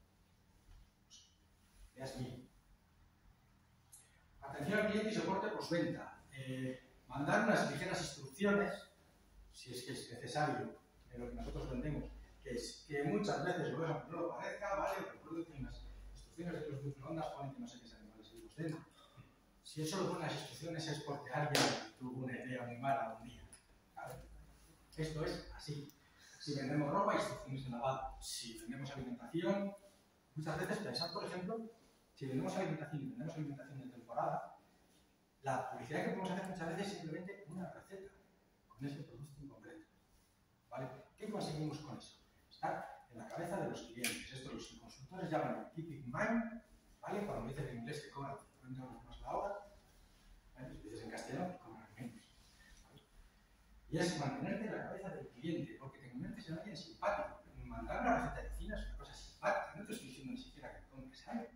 Veas bien. Atención al cliente y soporte postventa. Mandar unas ligeras instrucciones, si es que es necesario, de lo que nosotros vendemos, que muchas veces luego no lo parezca, ¿vale? Recuerdo que en las instrucciones de los microondas ponen que no sé qué animales vivos dentro. Si eso lo ponen las instrucciones es porque alguien tuvo una idea muy mala un día. ¿Vale? Esto es así. Si vendemos ropa, instrucciones de lavado. Si vendemos alimentación, muchas veces pensad, por ejemplo, si vendemos alimentación y vendemos alimentación de temporada, la publicidad que podemos hacer muchas veces es simplemente una receta con ese producto en concreto. ¿Vale? ¿Qué conseguimos con eso? Estar en la cabeza de los clientes. Esto los consultores llaman el keep in mind, ¿vale? Cuando dicen en inglés que cobran 50 euros más la hora, ¿vale? Si dices en castellano, que cobran menos. ¿Vale? Y es mantenerte en la cabeza del cliente, porque te conviertes en alguien simpático. Mandar una receta de cocina es una cosa simpática. No te estoy diciendo ni siquiera que compres algo.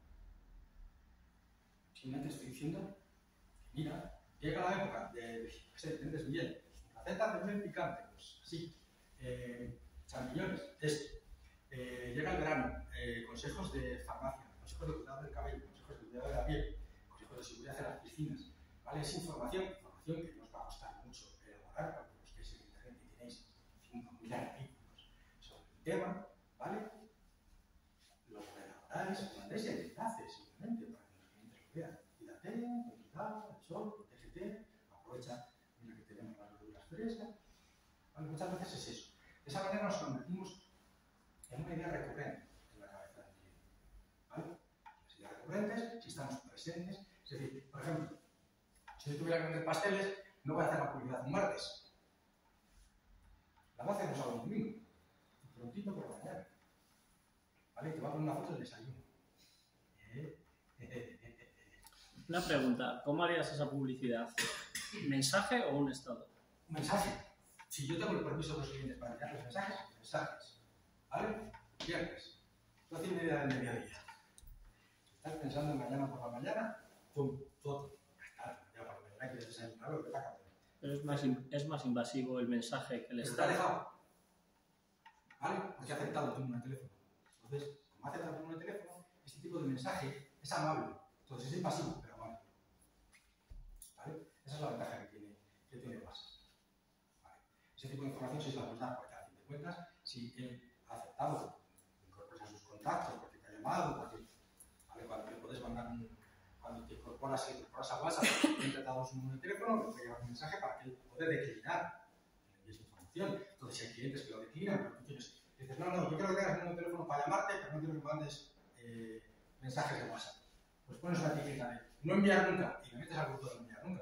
Simplemente estoy diciendo que, mira, llega la época de te vendes bien, recetas de bien picante, pues así, champiñones, esto. Llega el verano, consejos de farmacia, consejos de cuidado del cabello, consejos de cuidado de la piel, consejos de seguridad en las piscinas, ¿vale? Es información que no os va a costar mucho elaborar, porque busquéis en internet y tenéis 5.000 artículos sobre el tema, ¿vale? Lo elaboráis, mandéis el enlace simplemente para que los clientes lo vean. Cuídate, ten cuidado, el sol, protégete, aprovecha, mira que tenemos las verduras frescas. ¿Vale? Muchas veces es eso. De esa manera nos convertimos en una idea recurrente en la cabeza del cliente. ¿Vale? Las ideas recurrentes, si estamos presentes, es decir, por ejemplo, si yo tuviera que vender pasteles, no voy a hacer la publicidad un martes. La voy a hacer un sábado y un domingo. Prontito por la mañana. ¿Vale? Te voy a poner una foto del desayuno. Una pregunta, ¿cómo harías esa publicidad? ¿Mensaje o un estado? Un mensaje. Si yo tengo el permiso de los clientes para enviar los mensajes. ¿Vale? Viernes. 12:30 del mediodía. Estás pensando en mañana por la mañana, pum, foto. Claro, ya por la mañana quieres desayunar lo que te acaba. Pero es más invasivo el mensaje que el Pero te ha estado. dejado. ¿Vale? Porque ha aceptado tu número de teléfono. Entonces, como ha aceptado tu número de teléfono, este tipo de mensaje es amable. Entonces es invasivo, pero amable. ¿Vale? Esa es la ventaja que tiene WhatsApp. ¿Vale? Ese tipo de información sí es la verdad, porque a fin de cuentas, si él ha aceptado, incorporas a sus contactos, porque te ha llamado, porque, ¿vale? Cuando le puedes mandar cuando te incorporas a WhatsApp, te ha dado su número de teléfono, le puede llevar un mensaje para que él pueda declinar esa información. Entonces, si hay clientes que lo declinan, pero tú dices, no, yo quiero que tengas un número de teléfono para llamarte, pero no quiero que mandes mensajes de WhatsApp. Pues pones una etiqueta de no enviar nunca y le metes al grupo de no enviar nunca.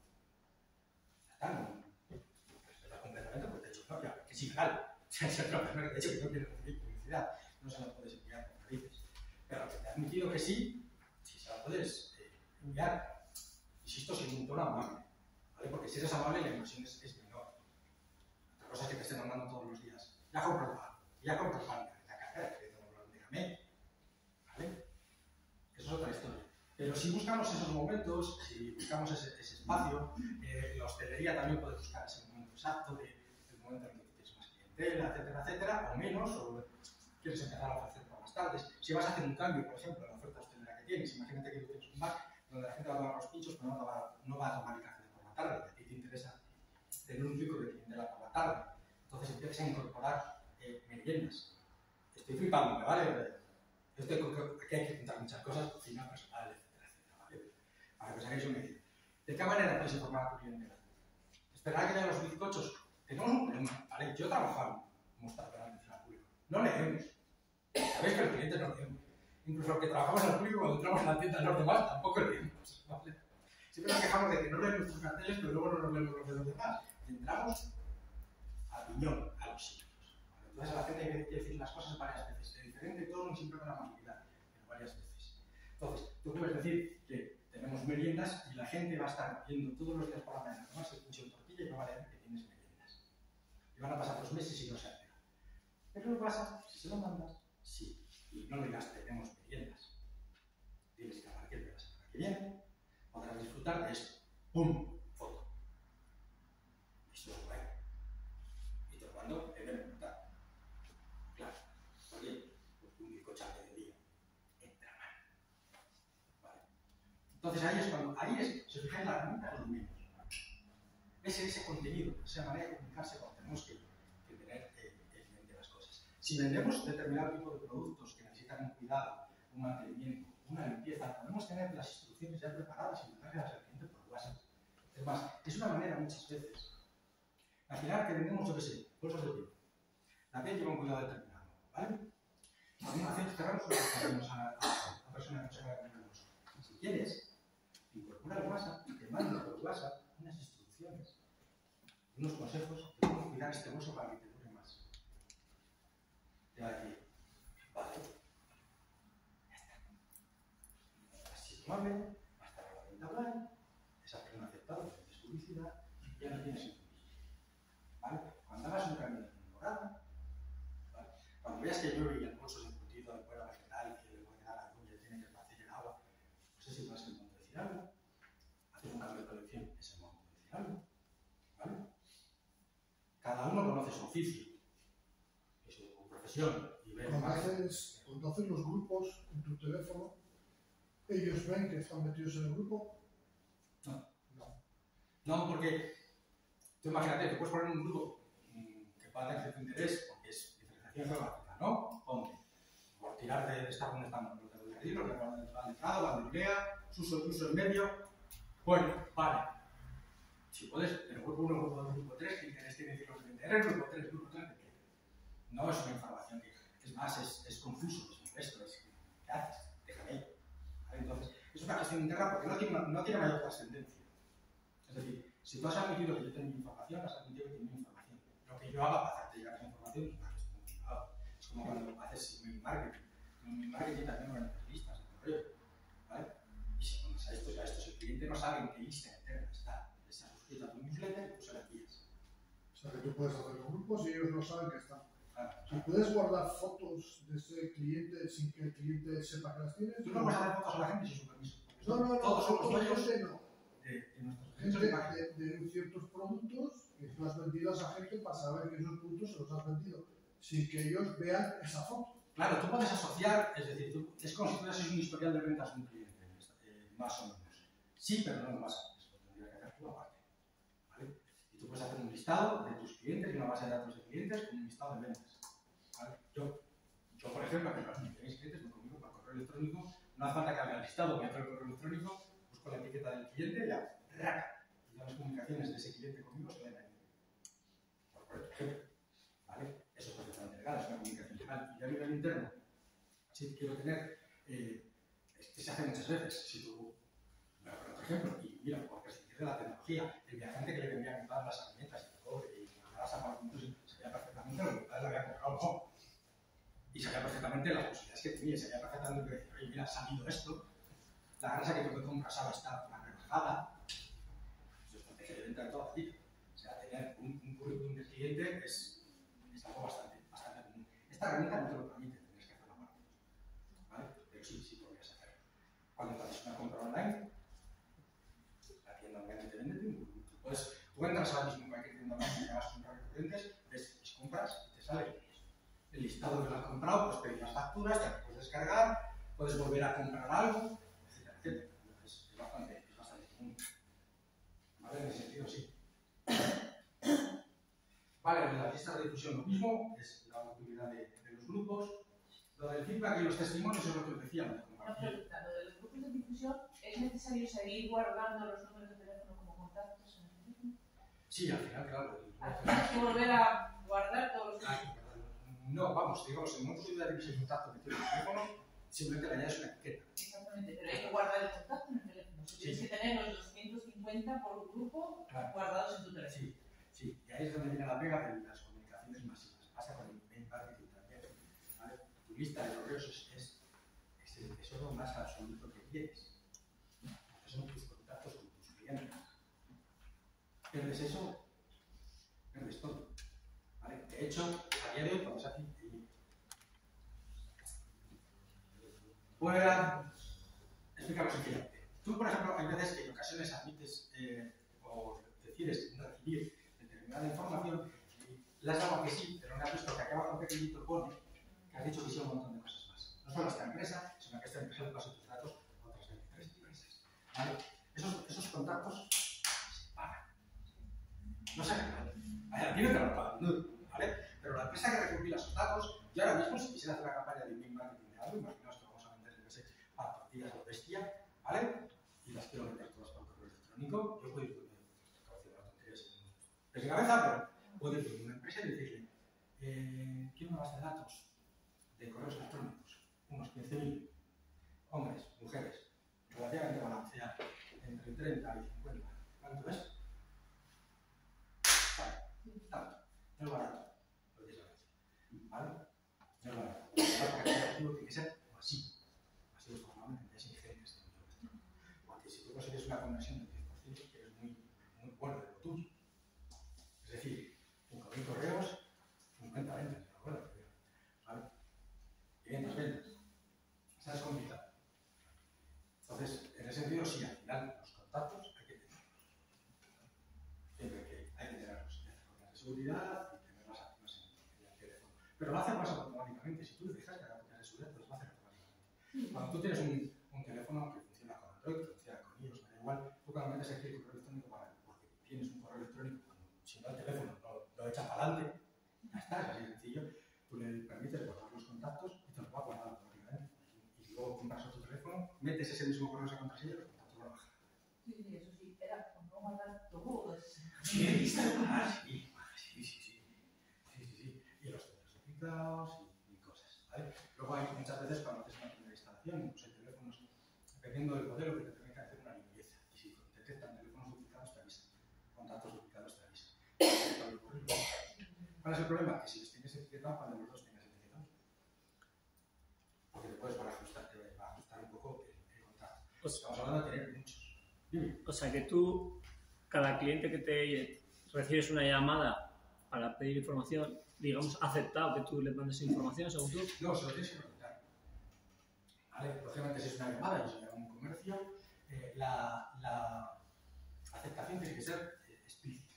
Ya está, no. Respeta completamente porque te he dicho, no, ya, que es ilegal. De hecho, que no quieres recibir publicidad, no se la puedes enviar por narices. Pero te ha admitido que sí se la puedes enviar. Insisto, sin un tono amable. ¿Vale? Porque si eres amable, la inversión es menor. Otra cosa es que te estén mandando todos los días. Ya compro el pan, la carrera, déjame. ¿Vale? Eso es otra historia. Pero si buscamos esos momentos, si buscamos ese espacio, la hostelería también puede buscar ese momento exacto del momento en que tienes más clientela, etcétera, etcétera, o menos, o quieres empezar a ofrecer por las tardes. Si vas a hacer un cambio, por ejemplo, en la oferta hostelera que tienes, imagínate que tú tienes un bar donde la gente va a tomar los pinchos, pero no va a tomar el café por la tarde, a ti te interesa tener un pico de clientela por la tarde. Entonces empiezas a incorporar meriendas. Estoy flipando, ¿vale? Aquí hay que juntar muchas cosas, cocina personal, etcétera, ¿vale? Para que os hagáis una idea. ¿De qué manera puedes informar a tu clientela? ¿Esperar a que lleguen los bizcochos? Tenemos un problema, ¿vale? Yo he trabajado como estafeta en atención al público. No leemos. Sabéis que los clientes no leemos. Incluso los que trabajamos en el público, cuando entramos en la tienda de los demás, tampoco leemos, ¿vale? Siempre nos quejamos de que no leemos nuestros carteles, pero luego no nos leemos los de los demás. Entramos a piñón a los sitios. ¿Vale? Entonces a la gente hay que decir las cosas varias veces. De diferente tono, siempre con amabilidad, pero varias veces. Entonces, tú puedes decir que tenemos meriendas y la gente va a estar viendo todos los días por la mañana tomarse el pincho de tortilla y no va a leer que tienes meriendas. Y van a pasar 2 meses y no se entera. ¿Pero qué pasa? Si se lo mandas, sí. Y no le digas, tenemos meriendas. Diles que a partir de la semana que viene podrás disfrutar de esto. ¡Pum! Foto. Esto es bueno. Y te lo mando en el mental. Claro. Oye, pues un bizcocho al mediodía. Entra mal. ¿Vale? Entonces ahí se fija en la herramienta de los medios. Ese contenido, esa manera de comunicarse cuando tenemos que tener en mente las cosas. Si vendemos determinado tipo de productos que necesitan un cuidado, un mantenimiento, una limpieza, podemos tener las instrucciones ya preparadas y mandarlas al cliente por WhatsApp. Es más, es una manera muchas veces. Imaginar que vendemos, yo qué sé, bolsos de piel. La piel lleva un cuidado determinado, ¿vale? Cerramos a persona que se va a poner el bolso. Si quieres, incorpora el WhatsApp y te manda por WhatsApp unas instrucciones, unos consejos de cómo cuidar este bolso para que te dure más. Te va a decir, vale, ya está. Así como hable, va a estar a la venta online, esa persona ha aceptado que haces publicidad y ya no tienes el publicidad. ¿Vale? Cuando hagas un cambio de temporada, ¿vale? Cuando veas que llueve y el bolso es embutido de cuero vegetal y que le puede dar a la uña y tiene que pasar el agua, pues es igual que el momento de decir algo. Haces un cambio de colección, es el momento de decir algo. ¿Vale? Cada uno conoce su oficio y su profesión. Y ve cuando haces los grupos en tu teléfono, ¿ellos ven que están metidos en el grupo? No, porque tú imagínate, te puedes poner un grupo que pueda tener tu interés, porque es diferenciación geográfica, ¿no? Ponte, por tirar de estar donde estamos, lo que decir, lo que va al entrado, la biblioteca, uso en medio. Bueno, vale. Si puedes, el grupo 1, grupo 2, grupo 3, ¿qué interés tiene decir los de eres grupo 3, grupo 3 de qué? No es una información que, es más, es confuso, es molesto, ¿qué haces? Déjame ahí. ¿Vale? Entonces, es una gestión interna porque no tiene mayor trascendencia. Es decir, si tú has admitido que yo tengo información, has admitido que tengo información. Lo que yo haga para hacerte llegar esa información es una gestión privada. Es como cuando haces email marketing. En email marketing también van a hacer listas de correo. saben qué lista interna está suscrita a tu newsletter y tú se la envías. O sea, que tú puedes hacer los grupos y ellos no saben que están. Claro. ¿Y puedes guardar fotos de ese cliente sin que el cliente sepa que las tienes? Tú no puedes hacer fotos a la gente sin su permiso. No, todos somos dueños gente no. de nuestros Gente derechos de de ciertos productos que tú has vendido a esa gente para saber que esos productos se los has vendido sin que ellos vean esa foto. Claro, tú puedes asociar, es decir, es como si tuvieras un historial de ventas de un cliente, más o menos. Sí, pero no lo vas a hacer, eso lo tendrías que hacer tú aparte. ¿Vale? Y tú puedes hacer un listado de tus clientes y una base de datos de clientes con un listado de ventas. ¿Vale? Yo, por ejemplo, que para los que tenéis clientes, me conmigo por correo electrónico, no hace falta que haga el listado, me abro el correo electrónico, busco la etiqueta del cliente y ya, y ya las comunicaciones de ese cliente conmigo se ven ahí. Por ejemplo, ¿vale? Eso es perfectamente legal, es una comunicación legal. Y a nivel interno, si quiero tener, es que se hace muchas veces, si tú, bueno, por otro ejemplo, y mira, por prescindir de la tecnología, el viajante que le vendía a comprar las herramientas y todo, y las apartamentos, sabía perfectamente lo que le había comprado o no. Y sabía perfectamente las posibilidades que tenía, sabía perfectamente que, oye, mira, ha salido esto, la grasa que tú me compras ahora está más rebajada, pues estrategia de venta de toda la vida. O sea, tener un currículum de cliente es algo bastante común. Esta herramienta no te lo permite, tienes que hacerlo aparte. ¿Vale? Pero sí podrías hacerlo. Cuando te haces una compra online, la tienda online te vende un currículum. Tú entras ahora mismo en cualquier tienda online y hagas compras recurrentes, ves mis compras y te sale el listado que lo has comprado, pues pedir las facturas, te las puedes descargar, puedes volver a comprar algo, etcétera, etcétera. Es bastante común. ¿Vale? En ese sentido, sí. Vale, en la lista de difusión lo mismo, es la utilidad de los grupos. Lo del feedback y los testimonios es lo que os decía. Una pregunta, lo de los grupos de difusión, ¿es necesario seguir guardando los números de teléfono como contactos en el teléfono? Sí, al final, claro. ¿Tienes que volver a guardar todos los No, vamos, digamos, en una posibilidad de que se contacto que tiene el teléfono, simplemente le añades una etiqueta. Exactamente, pero hay que guardar el contacto en el teléfono. Si tienes que tener los 250 por grupo guardados en tu teléfono. Sí, y ahí es donde viene la pega de las comunicaciones masivas. Pasa con el email marketing también. ¿Vale? Tu lista de correos es el tesoro más absoluto que tienes. Son tus contactos con tus clientes. Pierdes eso, pierdes todo. ¿Vale? De hecho, a día de hoy, cuando se hace voy a explicarlo sencillamente. Tú, por ejemplo, hay veces que en ocasiones admites o decides recibir determinada información y le has dado que sí, pero no has visto que acá abajo pequeñito pone que has dicho que sí a un montón de cosas más. No solo a esta empresa, sino que esta empresa le pasa tus datos a otras 23 empresas. ¿Vale? Esos contactos se pagan. No se regalan. A ti no te lo pagan, ¿vale? Pero la empresa que recopila esos datos, yo ahora mismo, si quisiera hacer una campaña de email marketing de algo, imaginaos que vamos a vender, yo qué sé, para tortillas a lo bestia, ¿vale? Y las quiero vender todas por correo electrónico, yo puedo ir con de cabeza, pero puedo ir con una empresa y decirle, quiero una base de datos de correos electrónicos, unos 15.000 hombres, mujeres, relativamente balanceados, entre 30 y 50. ¿Cuánto es? Tanto. No es barato, precisamente. ¿Vale? No es barato. El objetivo tiene que ser masivo. Masivo es normalmente es ingentes. Porque si tú consigues una conversión del 10%, eres muy bueno de lo tuyo. Es decir, 5.000 correos, 50 ventas. ¿Vale? 500 ventas. Eso es complicado. Entonces, en ese sentido, sí, al final, los contactos hay que tenerlos. Siempre que hay que tenerlos. Con seguridad y tenerlas activas en el teléfono. Pero lo hace más automáticamente. Si tú le dejas que haga copias de seguridad, pues lo hace automáticamente. Cuando tú tienes un teléfono que funciona con Android, que funciona con iOS, me da igual, tú cuando metes aquí el correo electrónico, porque tienes un correo electrónico, si no el teléfono lo echa para adelante, ya está, es así sencillo, tú le permites guardar los contactos y te los va a guardar automáticamente. Y luego compras otro teléfono, metes ese mismo correo, esa contraseña y los contactos lo bajan. Sí, eso sí, era como no guardar todo. Sí, lista de guardar, sí. Y los teléfonos duplicados y cosas, ¿vale? Luego hay muchas veces cuando haces una primera instalación, incluso hay teléfonos, dependiendo del modelo, que te permiten hacer una limpieza. Y si detectan teléfonos duplicados, te avisan. Contactos duplicados, te avisan. ¿Cuál es el problema? Que si les tienes etiquetado, cuando los dos tengas etiquetados. Porque te puedes ajustar un poco el contacto. Pues estamos hablando de tener muchos. Dime. O sea que tú, cada cliente que te recibes una llamada para pedir información, digamos, ha aceptado que tú le mandes información según tú. No, se lo tienes que preguntar. ¿Vale? Lógicamente, si es una llamada y se llama un comercio, la aceptación tiene que ser explícita.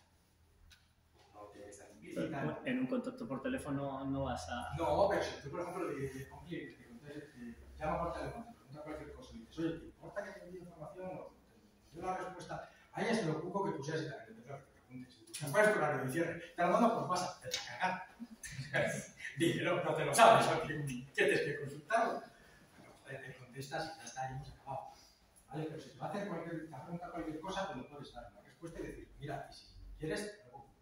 No tiene que estar implícita. En un contacto por teléfono no vas a... No, pero si tú, por ejemplo, le dices a un cliente, te llama por teléfono, te pregunta cualquier cosa y dices, oye, ¿te importa que te envíe información? O te doy la respuesta. A ella se le ocupa que tú seas italiano, claro, que te preguntes. ¿Cuál es tu horario de cierre? Te lo mando por WhatsApp, te vas a cagar. Dímelo, no te lo sabes, ¿qué tienes que consultarlo? Bueno, joder, te contestas y ya está, y hemos acabado. ¿Vale? Pero si te va a hacer te pregunta cualquier cosa, pues no puedes dar una respuesta y decir, mira, y si quieres,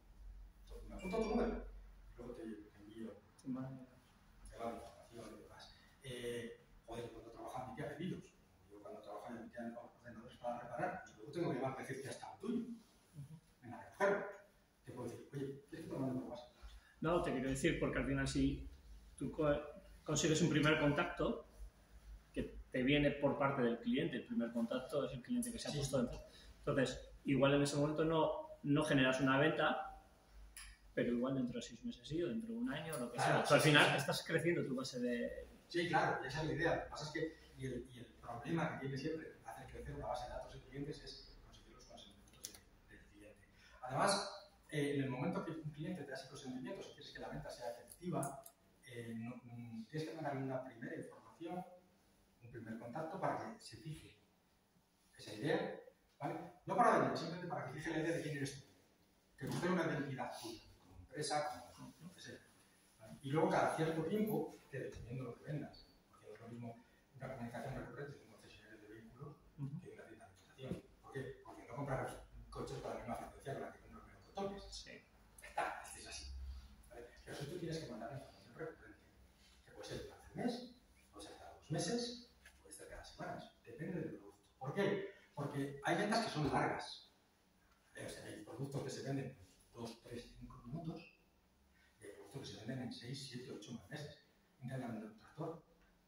me apunto tu número, luego te envío la información y demás. Joder, cuando trabajan en Mitia pedidos, yo cuando trabajo en Mitia ordenadores para reparar, yo luego tengo que llamar a decir que ya está el tuyo. Venga, a recogerlo. Te puedo decir, oye, ¿quieres que te lo mande por WhatsApp? No, te quiero decir, porque al final si tú consigues un primer contacto, que te viene por parte del cliente, el primer contacto es el cliente que se ha puesto dentro. Entonces, igual en ese momento no generas una venta, pero igual dentro de 6 meses sí, o dentro de un año, lo que sea. Al final estás creciendo tu base de... Sí, claro, esa es la idea. Lo que pasa es que, y el problema que tiene siempre hacer crecer una base de datos de clientes es conseguir los consentimientos del cliente. Además, en el momento que un cliente te da ese consentimiento, si quieres que la venta sea efectiva, tienes que mandarle una primera información, un primer contacto para que se fije esa idea, ¿vale? No para vender, simplemente para que fije la idea de quién eres tú. Que busque una identidad tuya, como empresa, como lo que sea. ¿Vale? Y luego, cada cierto tiempo, dependiendo de lo que vendas, porque no es lo mismo una comunicación recurrente de un concesionario de vehículos que una tienda de administración. ¿Por qué? Porque no compras coches con la misma frecuencia con la que compras melocotones. Sí. Está, es así. ¿Vale? Pero si tú tienes que mandar información recurrente, que puede ser cada mes, puede ser cada 2 meses, puede ser cada semanas, depende del producto. ¿Por qué? Porque hay ventas que son largas. O sea, hay productos que se venden en 2, 3, 5 minutos y hay productos que se venden en 6, 7, 8, 9 meses. Intenta vender un tractor.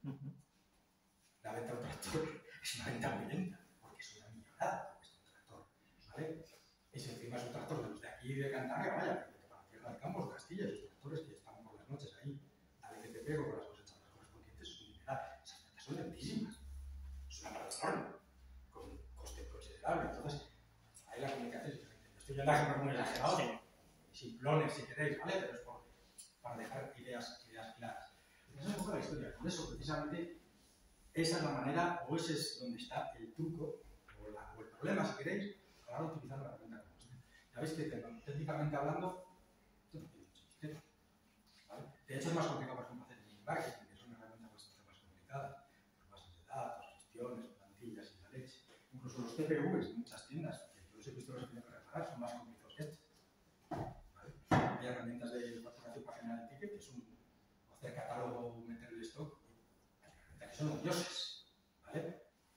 La venta de un tractor es una venta muy lenta, porque es una millonada es un tractor. ¿Vale? Y si encima es un tractor de los de aquí de Cantabria, vaya, que para tierra de Campos, Castilla, esos tractores que están por las noches ahí, dale que te pego con las cosechadas correspondientes, es un dineral. Esas ventas son lentísimas. Es una plataforma con un coste considerable. Entonces, ahí la comunicación es diferente. Estoy yendo a ejemplos muy exagerados, simplones si queréis, ¿vale? Pero es para dejar ideas claras. Esa es un poco la historia. Por eso, precisamente, esa es la manera, o ese es donde está el truco, o el problema, si queréis, a la hora de utilizar la herramienta como esta. Ya veis que técnicamente hablando, esto no tiene mucho misterio. ¿Vale? De hecho, es más complicado, por ejemplo, hacer email marketing, que es una herramienta bastante más complicada, por bases de datos, gestiones, plantillas y la leche. Incluso los TPVs de muchas tiendas, que yo los he visto los he tenido que reparar, son más complicados que este. ¿Vale? Hay herramientas de facturación para generar el ticket, que es hacer catálogo, meterle stock, que son dioses, ¿vale?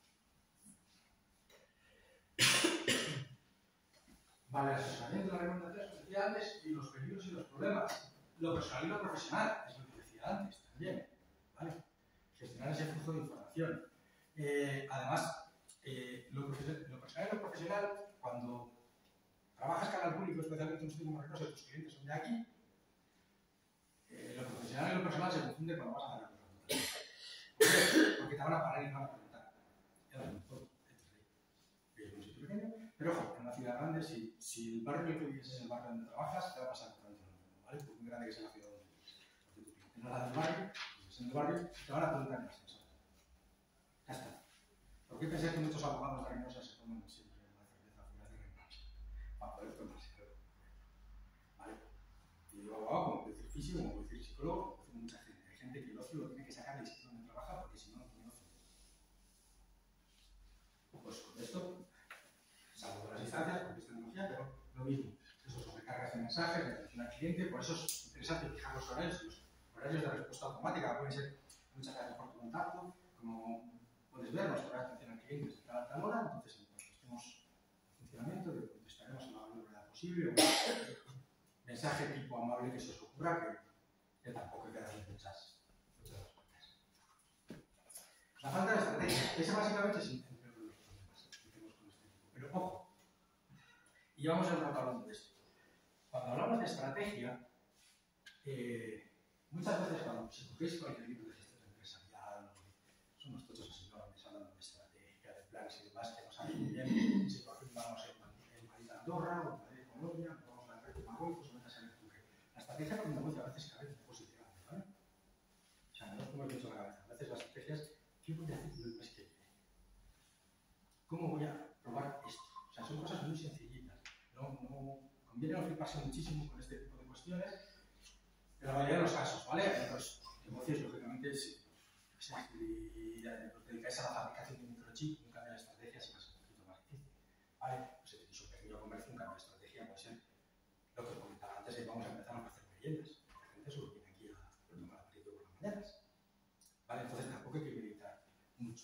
Vale, el asesoramiento de la recomendación que decía antes y los peligros y los problemas. Lo personal y lo profesional, es lo que decía antes también, ¿vale? Gestionar ese flujo de información. Además, lo personal y lo profesional, cuando trabajas cara al público, especialmente en un sitio como Reynosa, tus clientes son de aquí, lo profesional y lo personal se confunde cuando vas a hacer la cosa. Porque te van a parar y te van a preguntar. Es un sitio pequeño, pero ojo, en una ciudad grande, si el barrio en el que vives es el barrio donde trabajas, te va a pasar totalmente lo mismo, ¿vale? Por muy grande que sea la ciudad donde vives. Porque tu cliente no es la del barrio, vives en el barrio, te van a preguntar en las cosas. Ya está. ¿Por qué pensáis que muchos abogados de Reynosa se toman siempre una cerveza fuera de Reynosa? Para poder tomárselo. ¿Vale? Y digo abogado, como puedo decir físico, como puedo decir psicólogo, como puedo decir mucha gente. Hay gente que el ocio lo tiene que sacar del sitio donde trabaja porque si no, no tiene ocio. Pues con esto, salvo las instancias, porque es tecnología, pero lo mismo. Eso son recargas de mensajes, de atención al cliente, por eso es interesante fijar los horarios de respuesta automática. Pueden ser muchas gracias por tu contacto, como puedes ver, nos dará atención al cliente desde tal hora, entonces en cuanto estemos en funcionamiento, le contestaremos a la mayor brevedad posible, o un mensaje tipo amable que se os ocurra, que tampoco quedan muchas respuestas. La falta de estrategia, ese básicamente es el empleo de los problemas que tenemos con este tipo. Pero Y llevamos el rato hablando de esto. Cuando hablamos de estrategia, muchas veces cuando si cogéis cualquier libro de gestión empresarial, son unos tochos así enormes hablando de estrategia, de planes y demás, que no saben muy bien si por ejemplo vamos en Madrid Andorra o en Madrid Colombia, o vamos a ver Marruecos, o metas en el Tuque. La estrategia con el negocio a veces cabe muy positivamente, ¿vale? O sea, no es como he dicho la cabeza. A veces las estrategias, ¿qué voy a hacer el mes que viene? ¿Cómo voy a probar esto? O sea, son cosas muy sencillitas. No conviene no fliparse muchísimo con este tipo de cuestiones, en la mayoría de los casos, ¿vale? En los negocios, lógicamente, si os dedicáis a la fabricación de microchip, un cambio de estrategia es un poquito más difícil, ¿vale? Pues si tenéis un pequeño comercio, un cambio de estrategia puede ser lo que os comentaba antes, de vamos a empezar a hacer meriendas. La gente solo viene aquí a tomar aperitivo por las mañanas, ¿vale? Entonces tampoco hay que meditar mucho.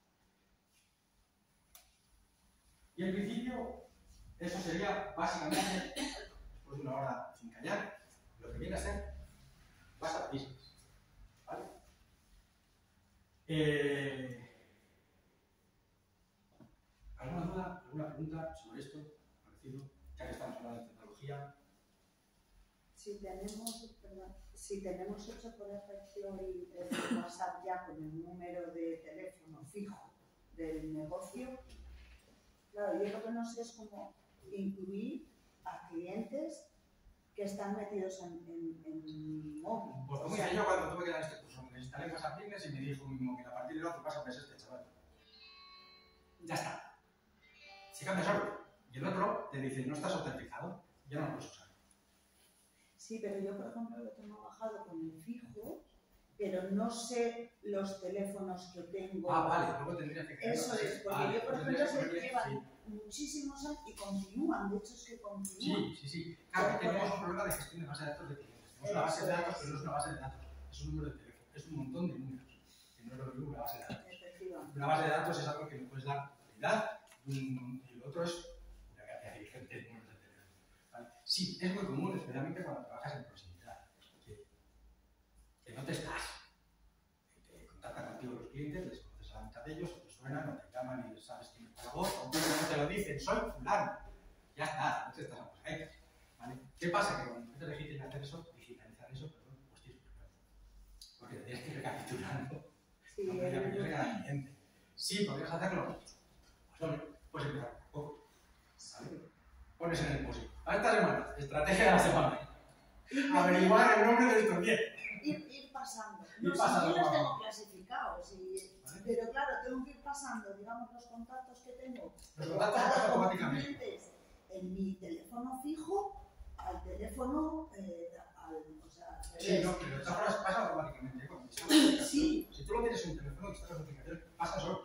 Y en principio, eso sería básicamente, después de una hora sin callar, lo que viene a ser base de business. ¿Vale? ¿Alguna duda, alguna pregunta sobre esto? Parecido, ya que estamos hablando de tecnología. Si tenemos hecho por efecto el WhatsApp ya con el número de teléfono fijo del negocio, claro, yo lo que no sé es cómo incluir a clientes que están metidos en mi móvil. Pues como hice yo cuando tuve que dar este curso, me instalé en WhatsApp Business y me dijo mi móvil, a partir de ahora te pasa a este chaval. Ya está. Se cambia solo. Y el otro te dice, no estás autenticado, ya no lo puedes usar. Sí, pero yo, por ejemplo, lo tengo bajado con el fijo, pero no sé los teléfonos que tengo. Ah, vale, luego tendrías que crear. Eso es, porque vale, yo, por ejemplo, se llevan sí. muchísimos años y continúan, de hecho es que continúan. Sí. Claro, tenemos un problema de gestión de base de datos de clientes. Tenemos una base de datos, pero no es una base de datos, es un número de teléfono, es un montón de números, que no es lo mismo que una base de datos. Efectivamente. Una base de datos es algo que me puedes dar calidad y lo otro es una cantidad dirigente de números de teléfono. ¿Vale? Sí, es muy común, especialmente cuando trabajas en proximidad, que no te estás. Te contactan contigo los clientes, les conoces a la mitad de ellos, o te suenan, o te llaman y les sabes quién es la voz, o no te lo dicen, soy fulano. Ya está, no te estás a ¿vale? ¿Qué pasa? Que cuando empiezas a digitalizar eso, pues tienes problemas. Porque tendrías que ir recapitulando nombres y apellidos de cada cliente. Sí, podrías hacerlo. Pues hombre, puedes empezar un poco. ¿Vale? Pones en el post. A esta semana, estrategia de la semana. Averiguar el nombre del cliente. Ir pasando. Ir No pasando, sé si los ¿vale? tengo clasificados, ¿Vale? pero claro, tengo que ir pasando, digamos, los contactos que tengo. Los contactos se pasan automáticamente. Clientes en mi teléfono fijo al teléfono, o sea, Sí, no, pero de todas formas pasa automáticamente. Cuando sí. Si tú lo tienes en un teléfono y instalas la aplicación, pasa solo.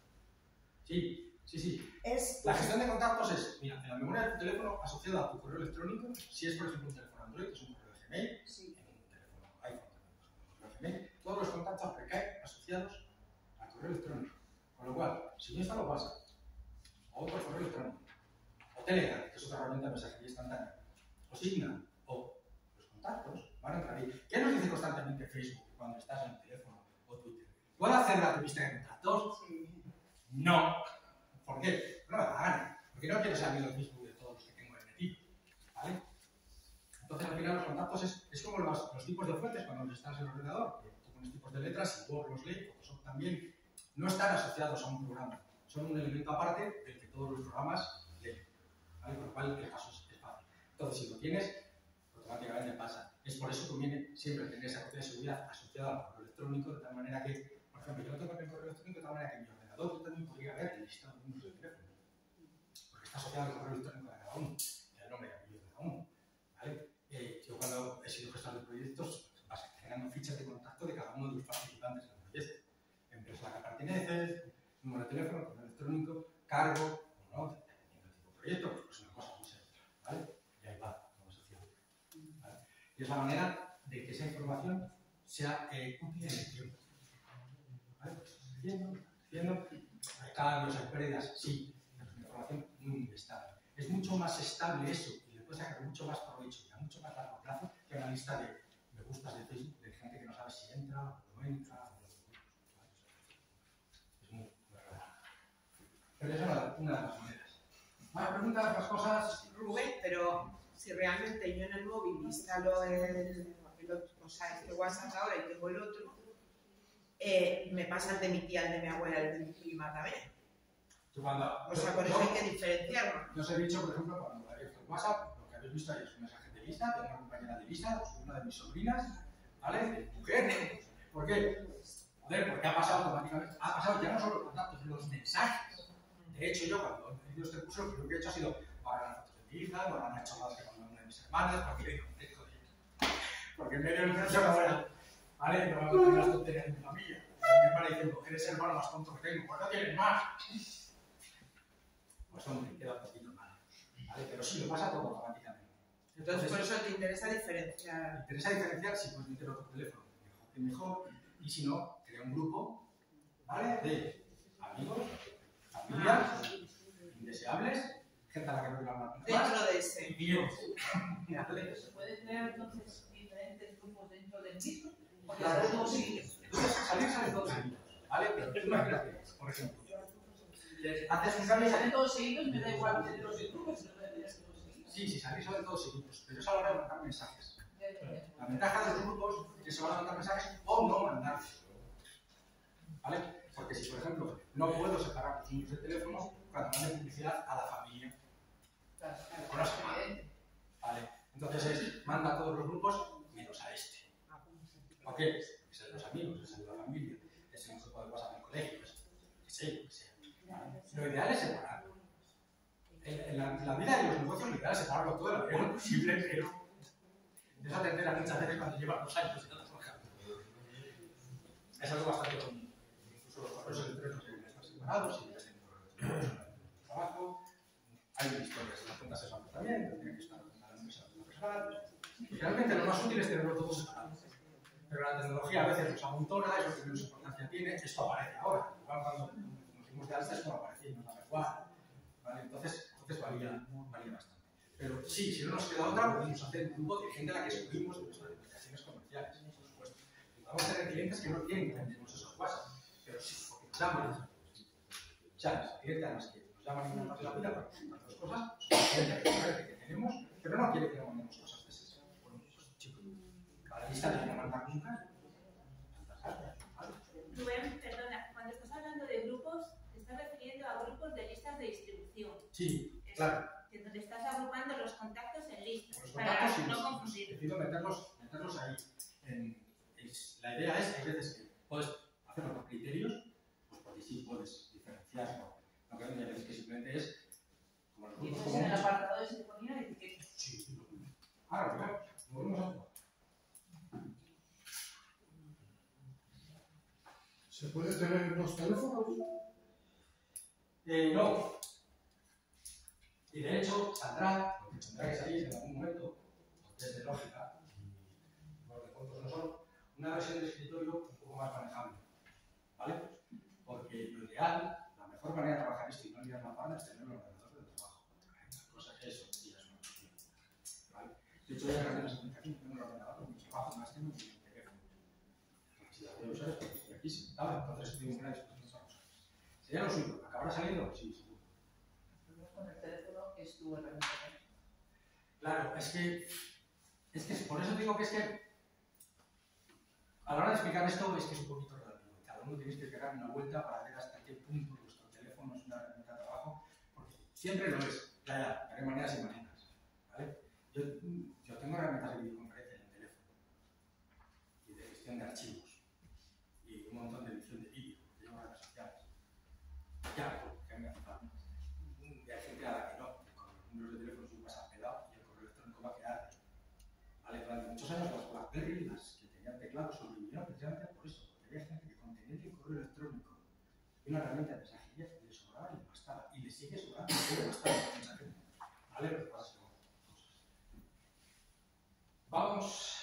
Sí. La gestión de contactos es, mira, en la memoria de tu teléfono asociada a tu correo electrónico, si es por ejemplo un teléfono Android, es un correo de Gmail, Sí. en un teléfono iPhone, un correo de Gmail, todos los contactos recaen asociados al correo electrónico. Con lo cual, si yo instalo WhatsApp, o otro correo electrónico, o Telegram, que es otra herramienta de mensajería instantánea, o Signal, o los contactos, van a entrar ahí. ¿Qué nos dice constantemente Facebook cuando estás en el teléfono o Twitter? ¿Puedo hacer la lista de contactos? Sí. No. ¿Por qué? No me da la gana. Porque no quiero saber los Facebook de todos los que tengo ahí metido. ¿Vale? Entonces, al final, los contactos es como los tipos de fuentes cuando los estás en el ordenador. Que tú pones tipos de letras y Word los lee, Photoshop también. No están asociados a un programa. Son un elemento aparte del que todos los programas leen. ¿Vale? Con lo cual, el caso es fácil. Entonces, si lo tienes, automáticamente pasa. Es por eso que conviene siempre tener esa copia de seguridad asociada al correo electrónico, de tal manera que, por ejemplo, yo no tengo el correo electrónico de tal manera que mi ordenador yo también podría ver el listado de números de teléfono. Porque está asociado al correo electrónico de cada uno, y al nombre y apellido de cada uno. ¿Vale? Yo cuando he sido gestor de proyectos, vas generando fichas de contacto de cada uno de los participantes del proyecto. Empresa a la que perteneces, número de teléfono, correo electrónico, cargo, o no, dependiendo del tipo de proyecto, pues es una cosa muy sencilla. ¿Vale? Y ahí va, como asociado. ¿Vale? Y es la manera de que esa información sea útil en el tiempo. ¿Vale? Creciendo, hay cambios, hay pérdidas, sí, pero es una información muy estable. Es mucho más estable eso y le puedes sacar mucho más provecho y a mucho más largo plazo que una lista de me gustas de Facebook de gente que no sabe si entra o no entra. Es muy raro. Pero esa es una de las maneras. preguntas, las cosas. Rubén, pero si realmente yo en el móvil instalo o sea, este WhatsApp ahora y tengo el otro, me pasa el de mi tía, el de mi abuela, el de mi prima también. O sea, por eso hay que diferenciarlo. Yo os he dicho, por ejemplo, cuando he abierto el WhatsApp, lo que habéis visto ahí es un mensaje de lista, tengo una compañera de lista, una de mis sobrinas, ¿vale? De mujer. ¿Por qué? Joder, porque ha pasado automáticamente. Ha pasado ya no solo los contactos, los mensajes. De hecho, yo cuando he hecho este curso, lo que he hecho ha sido guardar las fotos de mi hija, guardar las chamadas que mandó una de mis hermanas, porque en medio de una hora, ¿vale? No me voy a poner las tonterías de mi familia. Me para diciendo, eres el hermano más tonto que tengo, ¿por qué tienes más? Pues hombre, queda un poquito mal, ¿vale? Pero sí, lo pasa todo automáticamente. Entonces, por eso te interesa diferenciar. Me interesa diferenciar si puedes meter otro teléfono, mejor que mejor, y si no, crea un grupo, ¿vale? De amigos, familias, indeseables, gente a la que no te la van a Dentro de ese. y clientes. Pero se puede crear entonces diferentes grupos dentro del mismo. Porque Claro. son todos seguidos. Salen todos seguidos, ¿vale? Pero tú imagínate, por ejemplo, haces un cambio. Si salen todos seguidos, me da igual tenerlos en grupos, si no me tenías todos seguidos. Sí, sí, salís salen todos seguidos, pero es a la hora de mandar mensajes. La ventaja de los grupos es que se van a mandar mensajes o no mandarlos. ¿Vale? Porque si, por ejemplo, no puedo separar los números de teléfono cuando mande publicidad a la familia. Con la semana. ¿Vale? Entonces es, manda a todos los grupos menos a este. ¿Por qué? Es el de los amigos, es el de la familia, es el grupo de WhatsApp del colegio, es el que sea. ¿Vale? Lo ideal es separarlo. En la vida de los negocios lo ideal es separarlo todo de la manera posible, pero de eso te enteras muchas veces cuando llevas 2 años y no te forjas. Es algo bastante común. Incluso los correos electrónicos deben estar separados y deben tener trabajo. Hay historias en las cuentas de banco también, que tienen que estar en la empresa de una persona. Y realmente lo más útil es tenerlo todo separado. Pero la tecnología a veces nos amontona, es lo que menos importancia tiene. Esto aparece ahora. Igual cuando nos dimos de alta, esto no aparecía y nos daba igual. ¿Vale? Entonces valía bastante. Pero sí, si no nos queda otra, podemos hacer un grupo de gente a la que subimos de nuestras aplicaciones comerciales, por supuesto. Y vamos a tener clientes que no quieren que vendemos esos WhatsApp, pero sí, porque nos llaman. O sea, clientes a las que nos llaman en una parte de la vida para presentar dos cosas, gente que tenemos, pero no quiere que le mandemos cosas de esas. Bueno, pues chico, cada lista le viene a mandar nunca. Rubén, perdona, cuando estás hablando de grupos, te estás refiriendo a grupos de listas de distribución. Sí, claro. Que donde estás agrupando los contactos en listas, Los para contactos no sí, confundir. decido meterlos ahí. La idea es, hay veces que puedes hacerlo por criterios, pues porque sí puedes diferenciarlo. Lo que hay veces que simplemente es, como los Y grupos entonces en el comunes. apartado de sintonía dice que Sí, ahora, claro, volvemos a jugar. ¿Se puede tener 2 teléfonos? No. Y de hecho, saldrá, porque tendrá que salir en algún momento, porque es de lógica, y los descuentos no son, una versión de escritorio un poco más manejable. ¿Vale? Porque lo ideal, la mejor manera de trabajar esto y no liar la parda es tener un ordenador de trabajo. La cosa es eso, y ya es una opción. ¿Vale? De hecho, ya en las aplicaciones tengo un ordenador con mi trabajo más tengo que mi teléfono. Si la voy a usar es porque estoy aquí sentado, entonces tengo una disposición para usar. Sería lo suyo, ¿acabará saliendo? Sí, seguro. con el teléfono es tu herramienta. Claro, es que por eso digo que es que a la hora de explicar esto es que es un poquito relativo. Cada uno tiene que pegar una vuelta para ver hasta qué punto nuestro teléfono es una herramienta de trabajo, porque siempre lo es. Ya, hay maneras y maneras. ¿Vale? Yo tengo herramientas de videoconferencia en el teléfono y de gestión de archivos y un montón de edición de vídeo, de redes sociales. Ya, que me hace falta. Y hay gente a la que no, con los números de teléfono su WhatsApp pelado y el correo electrónico va a quedar. ¿Vale? Durante muchos años las BlackBerry, las que tenían teclados, sobrevivieron precisamente por eso, porque había gente que con tener el correo electrónico y una herramienta de mensajería le sobraba y le bastaba, y le sigue sobrando y le bastaba a mucha gente. ¿Vale? Pero pasa según cosas. Vamos.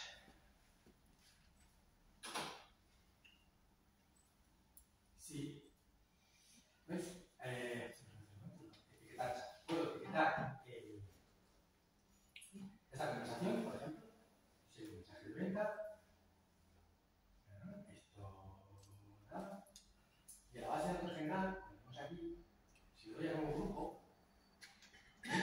Sí. ¿Ves? Etiquetar. Puedo etiquetar esta conversación, por ejemplo. Si el mensaje de venta. Esto. Nada. Y a la base de datos general, ponemos aquí, si le doy a nuevo grupo,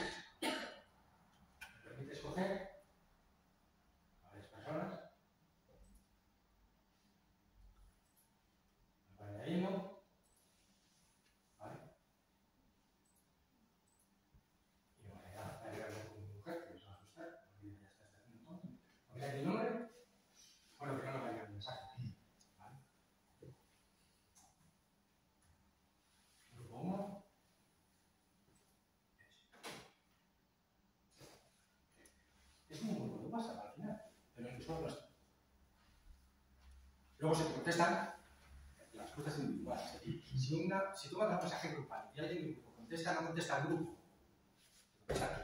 luego se te contestan las respuestas individuales. Es decir, si tú mandas un mensaje grupal y alguien del grupo contesta, no contesta al grupo, contesta a ti.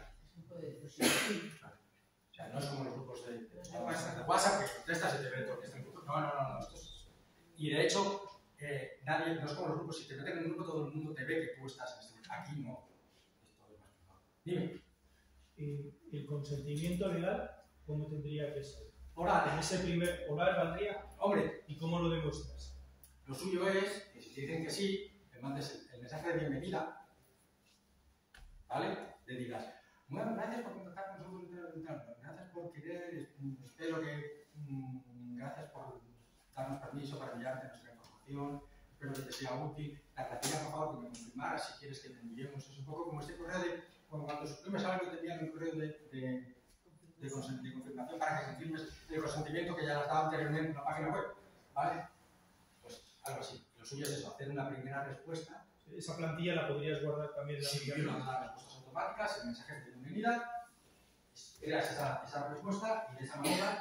O sea, no es como los grupos de WhatsApp que contestas y te ven todo que está en grupo. No. Y de hecho, nadie, no es como los grupos, si te meten en un grupo todo el mundo te ve que tú estás en este grupo. Aquí no. Esto es más privado. Dime. ¿El consentimiento legal cómo tendría que ser? Oral. En ese primer oral valdría. Hombre. ¿Y cómo lo demuestras? Lo suyo es que si te dicen que sí, le mandes el mensaje de bienvenida, ¿vale? Le digas, bueno, gracias por contactar con nosotros, gracias por querer, espero que, gracias por darnos permiso para enviarte nuestra información, espero que te sea útil. La gratuita, por favor, que me confirmaras si quieres que te enviemos. Es un poco como este correo de, cuando suprimes algo te envían un correo de confirmación para que confirmes el consentimiento que ya estaba anteriormente en la página web, ¿vale? Pues algo así. Lo suyo es eso, hacer una primera respuesta. Esa plantilla la podrías guardar también en la aplicación. Sí, las respuestas automáticas, el mensaje de bienvenida, creas esa respuesta y de esa manera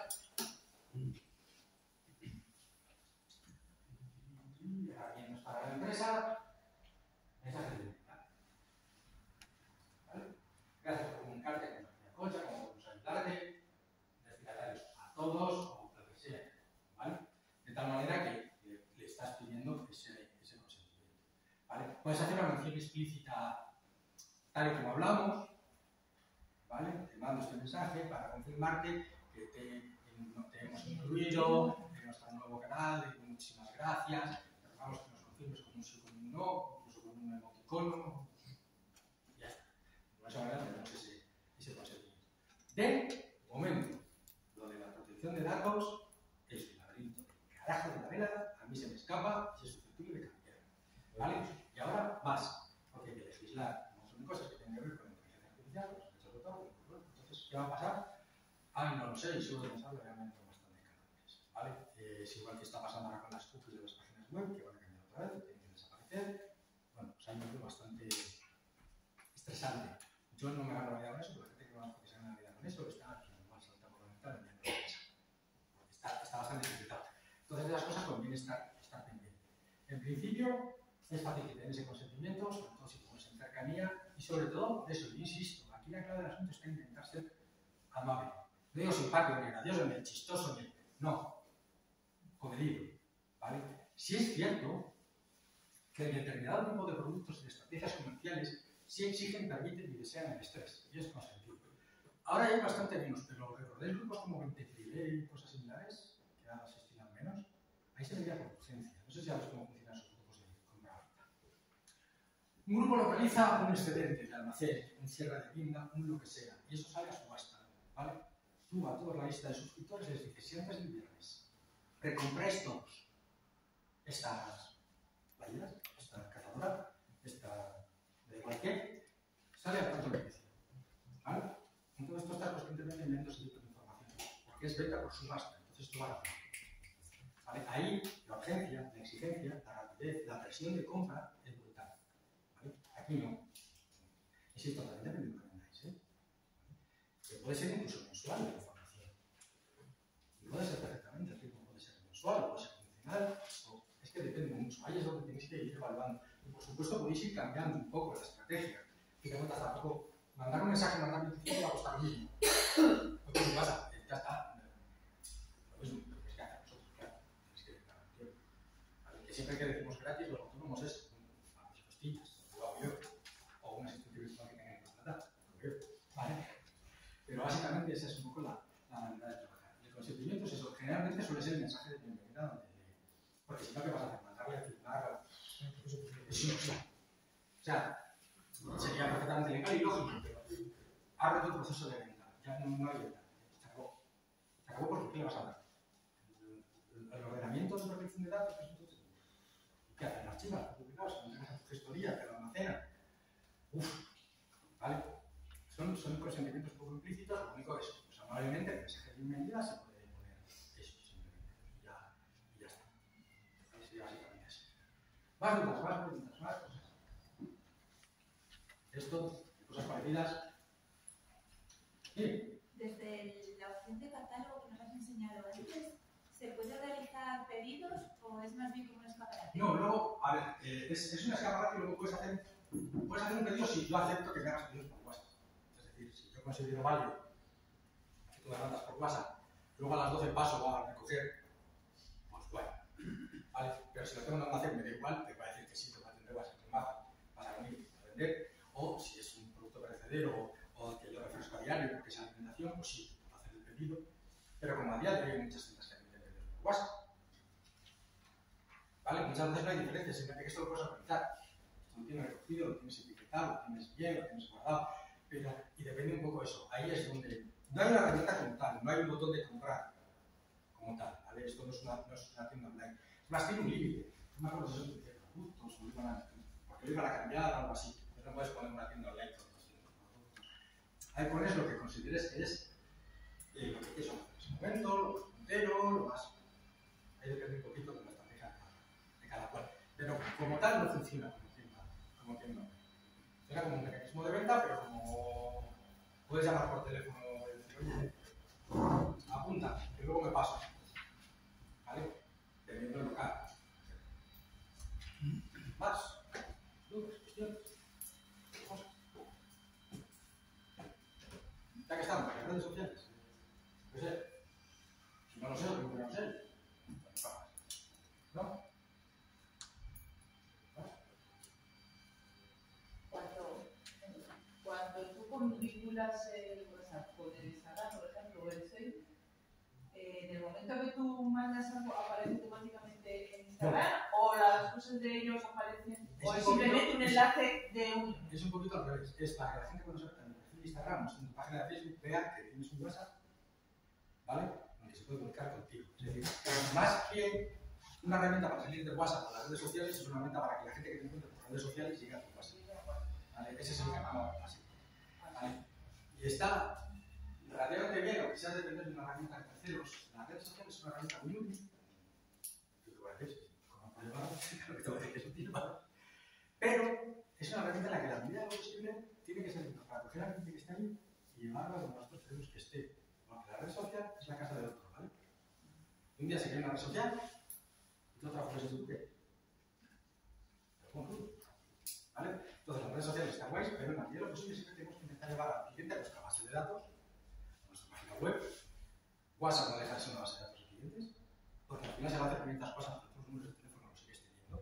herramientas para la empresa, mensaje de bienvenida. ¿Vale? Gracias por comunicarte con la concha, cómo podemos ayudarte, destinatarios a todos o lo que sea, ¿vale? De tal manera que le estás pidiendo ese consentimiento, ¿vale? Puedes hacer una mención explícita tal y como hablamos, ¿vale? Te mando este mensaje para confirmarte que te hemos incluido en nuestro nuevo canal, muchísimas gracias, te rogamos que nos confirmes con un sí, con un no, incluso con un emoticono, y ya está. De esa manera tenemos ese consentimiento. De momento, lo de la protección de datos es un laberinto. El carajo de la vela, a mí se me escapa y es susceptible de cambiar, ¿vale? Y ahora más, porque hay que legislar un montón de cosas que tienen que ver con la inteligencia artificial, los derechos de autor, entonces, ¿qué va a pasar? No lo sé, y seguro que pensarlo realmente bastante canales, ¿vale? Es igual que está pasando ahora con las cookies de las páginas web, que van a cambiar otra vez, que tienen que desaparecer. Bueno, pues hay algo bastante estresante. Yo no me gano la vida con eso, pero la gente que conozco que se gana la vida con eso está normal, salta por la ventana y ya no lo piensa. Porque está bastante complicado. Entonces, de las cosas conviene estar pendiente. En principio, es fácil que tengas ese consentimiento, sobre todo si pones en cercanía, y sobre todo, eso, yo insisto, aquí la clave del asunto está en intentar ser amable. No digo simpático, ni gracioso, ni chistoso, ni... No. Comedido, ¿vale? Si es cierto que en determinado tipo de productos y de estrategias comerciales sí exigen, permiten y desean el estrés, y es consentido. Ahora hay bastante menos, pero ¿recordáis grupos como 20 y cosas similares, que ahora se estilan menos? Ahí se veía por urgencia. No sé si sabes cómo funcionan esos grupos de compra-venta. Un grupo localiza un excedente de almacén, un cierre de tienda, un lo que sea, y eso sale a subasta, ¿vale? Tú a toda la lista de suscriptores les dices, si antes del viernes recompráis todos estas vallas, esta cazadora, esta de igual que, sale a tanto precio, ¿vale? Entonces tú estás constantemente enviando ese tipo de información, porque es venta por subasta, entonces tú vas a hacer. ¿Vale? Ahí la urgencia, la exigencia, la rapidez, la presión de compra es brutal, ¿vale? Aquí no. Insisto, también depende de lo que vendáis, ¿eh? Que puede ser incluso mensual la información. Y puede ser perfectamente, el ritmo puede ser mensual, puede ser funcional, o es que depende mucho. Ahí es donde tenéis que ir evaluando. Y por supuesto podéis ir cambiando un poco la estrategia. Que te cuentas tampoco, mandar un mensaje, mandar 25 va a costar lo mismo. No te pasa, ya está. Lo mismo, lo tenéis que hacer vosotros, claro. Tenéis que ganar tiempo. ¿Vale? Que siempre que decimos gratis, los autónomos es a mis costillas, lo hago yo. O un asistente virtual que tenga que contratar, lo hago yo. ¿Vale? Pero básicamente esa es un poco la manera de trabajar. Y el consentimiento es eso. Generalmente suele ser el mensaje de bienvenida, porque si no, ¿qué vas a hacer? Mandarle a firmar. Es inútil. O sea, sería perfectamente legal y lógico, pero ha roto el proceso de venta. Ya no hay venta. Se acabó. Se acabó porque ¿qué le vas a dar? El ordenamiento de protección de datos, ¿qué hacen? Las chivas publicadas, se entregas a tu gestoría, te lo almacenan. ¿Vale? Son consentimientos poco implícitos, lo único es, pues amablemente, el mensaje de bienvenida se puede poner eso simplemente. Y ya está. Sería básicamente eso. Más dudas, más preguntas, más cosas. Esto, cosas parecidas. Sí. Desde la opción de catálogo que nos has enseñado antes, ¿se puede realizar pedidos es más bien como un escaparate? No, luego, a ver, es una escaparate y luego puedes hacer un pedido si yo acepto que me hagas pedidos por WhatsApp. Es decir, si yo considero válido que tú me mandas por WhatsApp, luego a las 12 paso a recoger, pues bueno, ¿vale? Pero si lo tengo en almacén me da igual, te va a decir que sí, te va a atender WhatsApp, que vas a venir a vender, o si es un producto perecedero o que yo refresco a diario porque es alimentación, pues sí, puedo hacer el pedido. Pero como a día de hoy hay muchas tiendas que venden pedidos por WhatsApp, ¿vale? Muchas veces no hay diferencias, sino que esto lo puedes organizar. Esto lo tienes recogido, lo tienes etiquetado, lo tienes bien, lo tienes guardado, pero, y depende un poco de eso. Ahí es donde no hay una herramienta como tal, no hay un botón de comprar como tal, ¿vale? Esto no es una tienda online. Es más, tiene un límite. No me acuerdo si son 10 productos o porque lo iban a cambiar o algo así. Entonces no puedes poner una tienda online con 200 productos. Ahí pones lo que consideres que es lo que quieres hacer en ese momento, lo más puntero, lo más... Ahí depende un poquito de la estrategia de cada cual. Pero como tal no funciona como tienda online. Funciona como un mecanismo de venta, pero como puedes llamar por teléfono y decir, oye, apunta, que luego me paso. ¿Vale? Dependiendo del local. Más. Dudas, cuestiones. Ya que estamos en las redes sociales, no sé. Si no lo sé, lo que no sé. ¿No? Cuando tú vinculas el WhatsApp con el Instagram, por ejemplo, o el Facebook, en el momento que tú mandas algo, ¿aparece automáticamente en Instagram? ¿O las cosas de ellos aparecen? ¿O es simplemente un enlace de un...? Es un poquito al revés. Es para que la gente cuando se meta en tu perfil de Instagram o en tu página de Facebook vea que tienes un WhatsApp, ¿vale? En que se puede comunicar contigo. Es decir, más que una herramienta para salir de WhatsApp a las redes sociales, es una herramienta para que la gente que te encuentre por redes sociales llegue a tu WhatsApp. ¿Vale? Ese es el camino básico. ¿Vale? Y está relativamente bien, aunque sea depender de una herramienta de terceros. Las redes sociales es una herramienta muy útil. Pero es una herramienta en la que la medida de lo posible tiene que ser para coger a la gente que está ahí y llevarla donde nosotros queremos que esté. Porque la red social es la casa del otro, ¿vale? Un día se crea una red social y tú trabajas en tu qué. ¿Vale? Entonces las redes sociales están guays, pero en la medida de lo posible siempre tenemos que intentar llevar al cliente a nuestra base de datos, a nuestra página web. WhatsApp no deja de ser una base de datos de clientes, porque al final se va a hacer 500 cosas, pero los números de teléfono los sigues teniendo.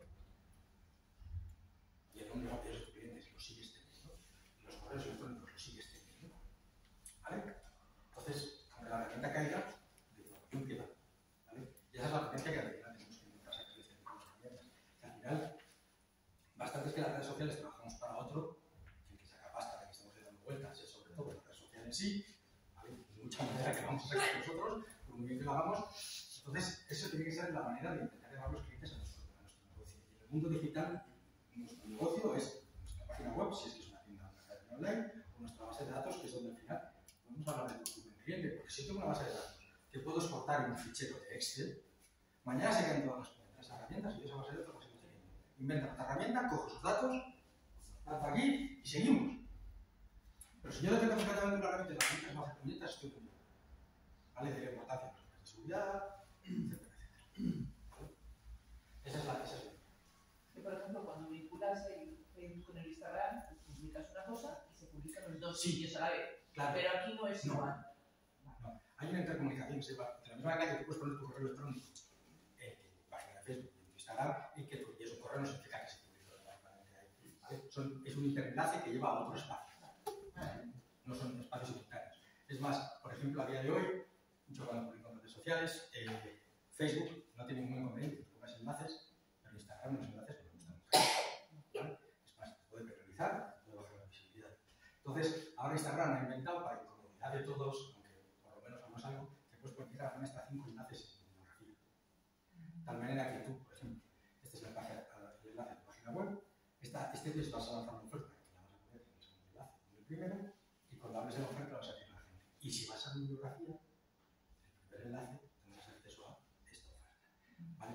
Y el número de tus clientes los sigues teniendo. Y los correos electrónicos los sigues teniendo. ¿Vale? Entonces, aunque la herramienta caiga, la información queda. ¿Vale? Y esa es la potencia que al final tenemos que intentar sacar de este tipo de herramientas. Que al final, bastante es que las redes sociales trabajamos para otro, el que saca pasta de que estamos dando vueltas es sobre todo la red social en sí, ¿vale? De mucha manera que vamos a sacar nosotros, por muy bien que lo hagamos. Entonces, eso tiene que ser la manera de intentar llevar los clientes a nuestro negocio. Y en el mundo digital, nuestro negocio es nuestra página web, si es que es una tienda online, o nuestra base de datos, que es donde al final vamos a hablar del volumen de cliente. Porque si tengo una base de datos que puedo exportar en un fichero de Excel, mañana se caen todas las herramientas y yo esa base de datos la sigo teniendo. Inventa otra herramienta, cojo sus datos, los planto aquí y seguimos. Pero si yo dependo completamente de una herramienta y la herramienta se va a hacer puñetas, estoy perdido. ¿Vale? De la importancia de los planes de seguridad, etcétera, etcétera. ¿Vale? Esa es la Que, por ejemplo, cuando vinculas el Facebook con el Instagram, publicas una cosa y se publican los dos sitios a la vez. Claro. Pero aquí no es igual. No. Hay una intercomunicación, de la misma manera que tú puedes poner tu correo electrónico en tu página de Facebook y en tu Instagram, y que tú envíes un correo no significa que se publique automáticamente ahí. ¿Vale? Es un interenlace que lleva a otro espacio. No son espacios simultáneos. Es más, por ejemplo, a día de hoy, yo cuando publico en redes sociales, Facebook no tiene ningún inconveniente que tú pongas enlaces, pero Instagram los enlaces no me gustan mucho. ¿Vale? Es más, te puede priorizar, puede bajar la visibilidad. Entonces, ahora Instagram ha inventado para que con comunidad de todos, aunque por lo menos hagamos algo, te puedes publicar hasta 5 enlaces en bibliografía. De tal manera que tú, por ejemplo, este es el enlace a tu página web, este te vas a lanzar una oferta que la vas a poner en el segundo enlace, en el primero, y cuando hables de la oferta vas a tener a la gente. Y si vas a bibliografía, el primer enlace tendrás acceso a esta oferta. ¿Vale?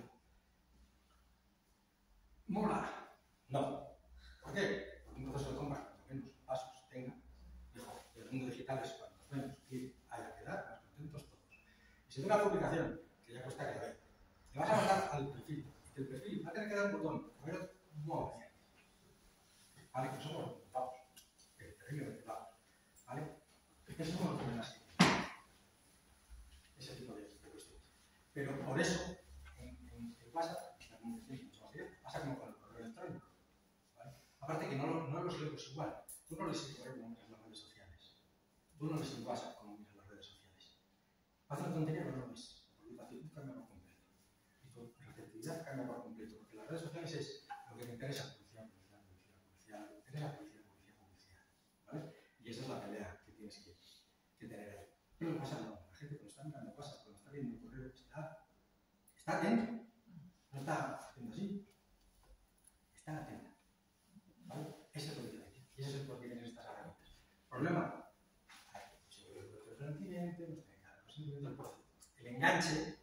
¿Mola? No. ¿Por qué? Porque un proceso de compra, cuanto menos pasos tenga, mejor. Y el mundo digital es cuanto menos que haya que dar, más contentos todos. Y si tengo una publicación, que ya cuesta que la vea, te vas a mandar al perfil ¿vale? Que somos los pavos, terriblemente pavos, ¿vale? Esos son los problemas que ese tipo de cuestiones. Pero por eso, en WhatsApp, la comunicación es mucho más directa, pasa como con el correo electrónico, ¿vale? Aparte que no los leemos igual. Tú no lees el correo como miras las redes sociales. Tú no lees el WhatsApp como miras las redes sociales. Haz una tontería, pero no lo ves. Tu ubicación cambia por completo. Y tu receptividad cambia por completo. Porque las redes sociales es lo que me interesa. Publicidad. Interesa publicidad. ¿Vale? Y esa es la pelea que tienes que tener ahí. Pero el WhatsApp no. La gente cuando está mirando WhatsApp, cuando está viendo el correo, está atento. No está haciendo así. Está atento. ¿Vale? Esa es la diferencia. Y eso es por qué tienes estas herramientas. ¿Problema? El enganche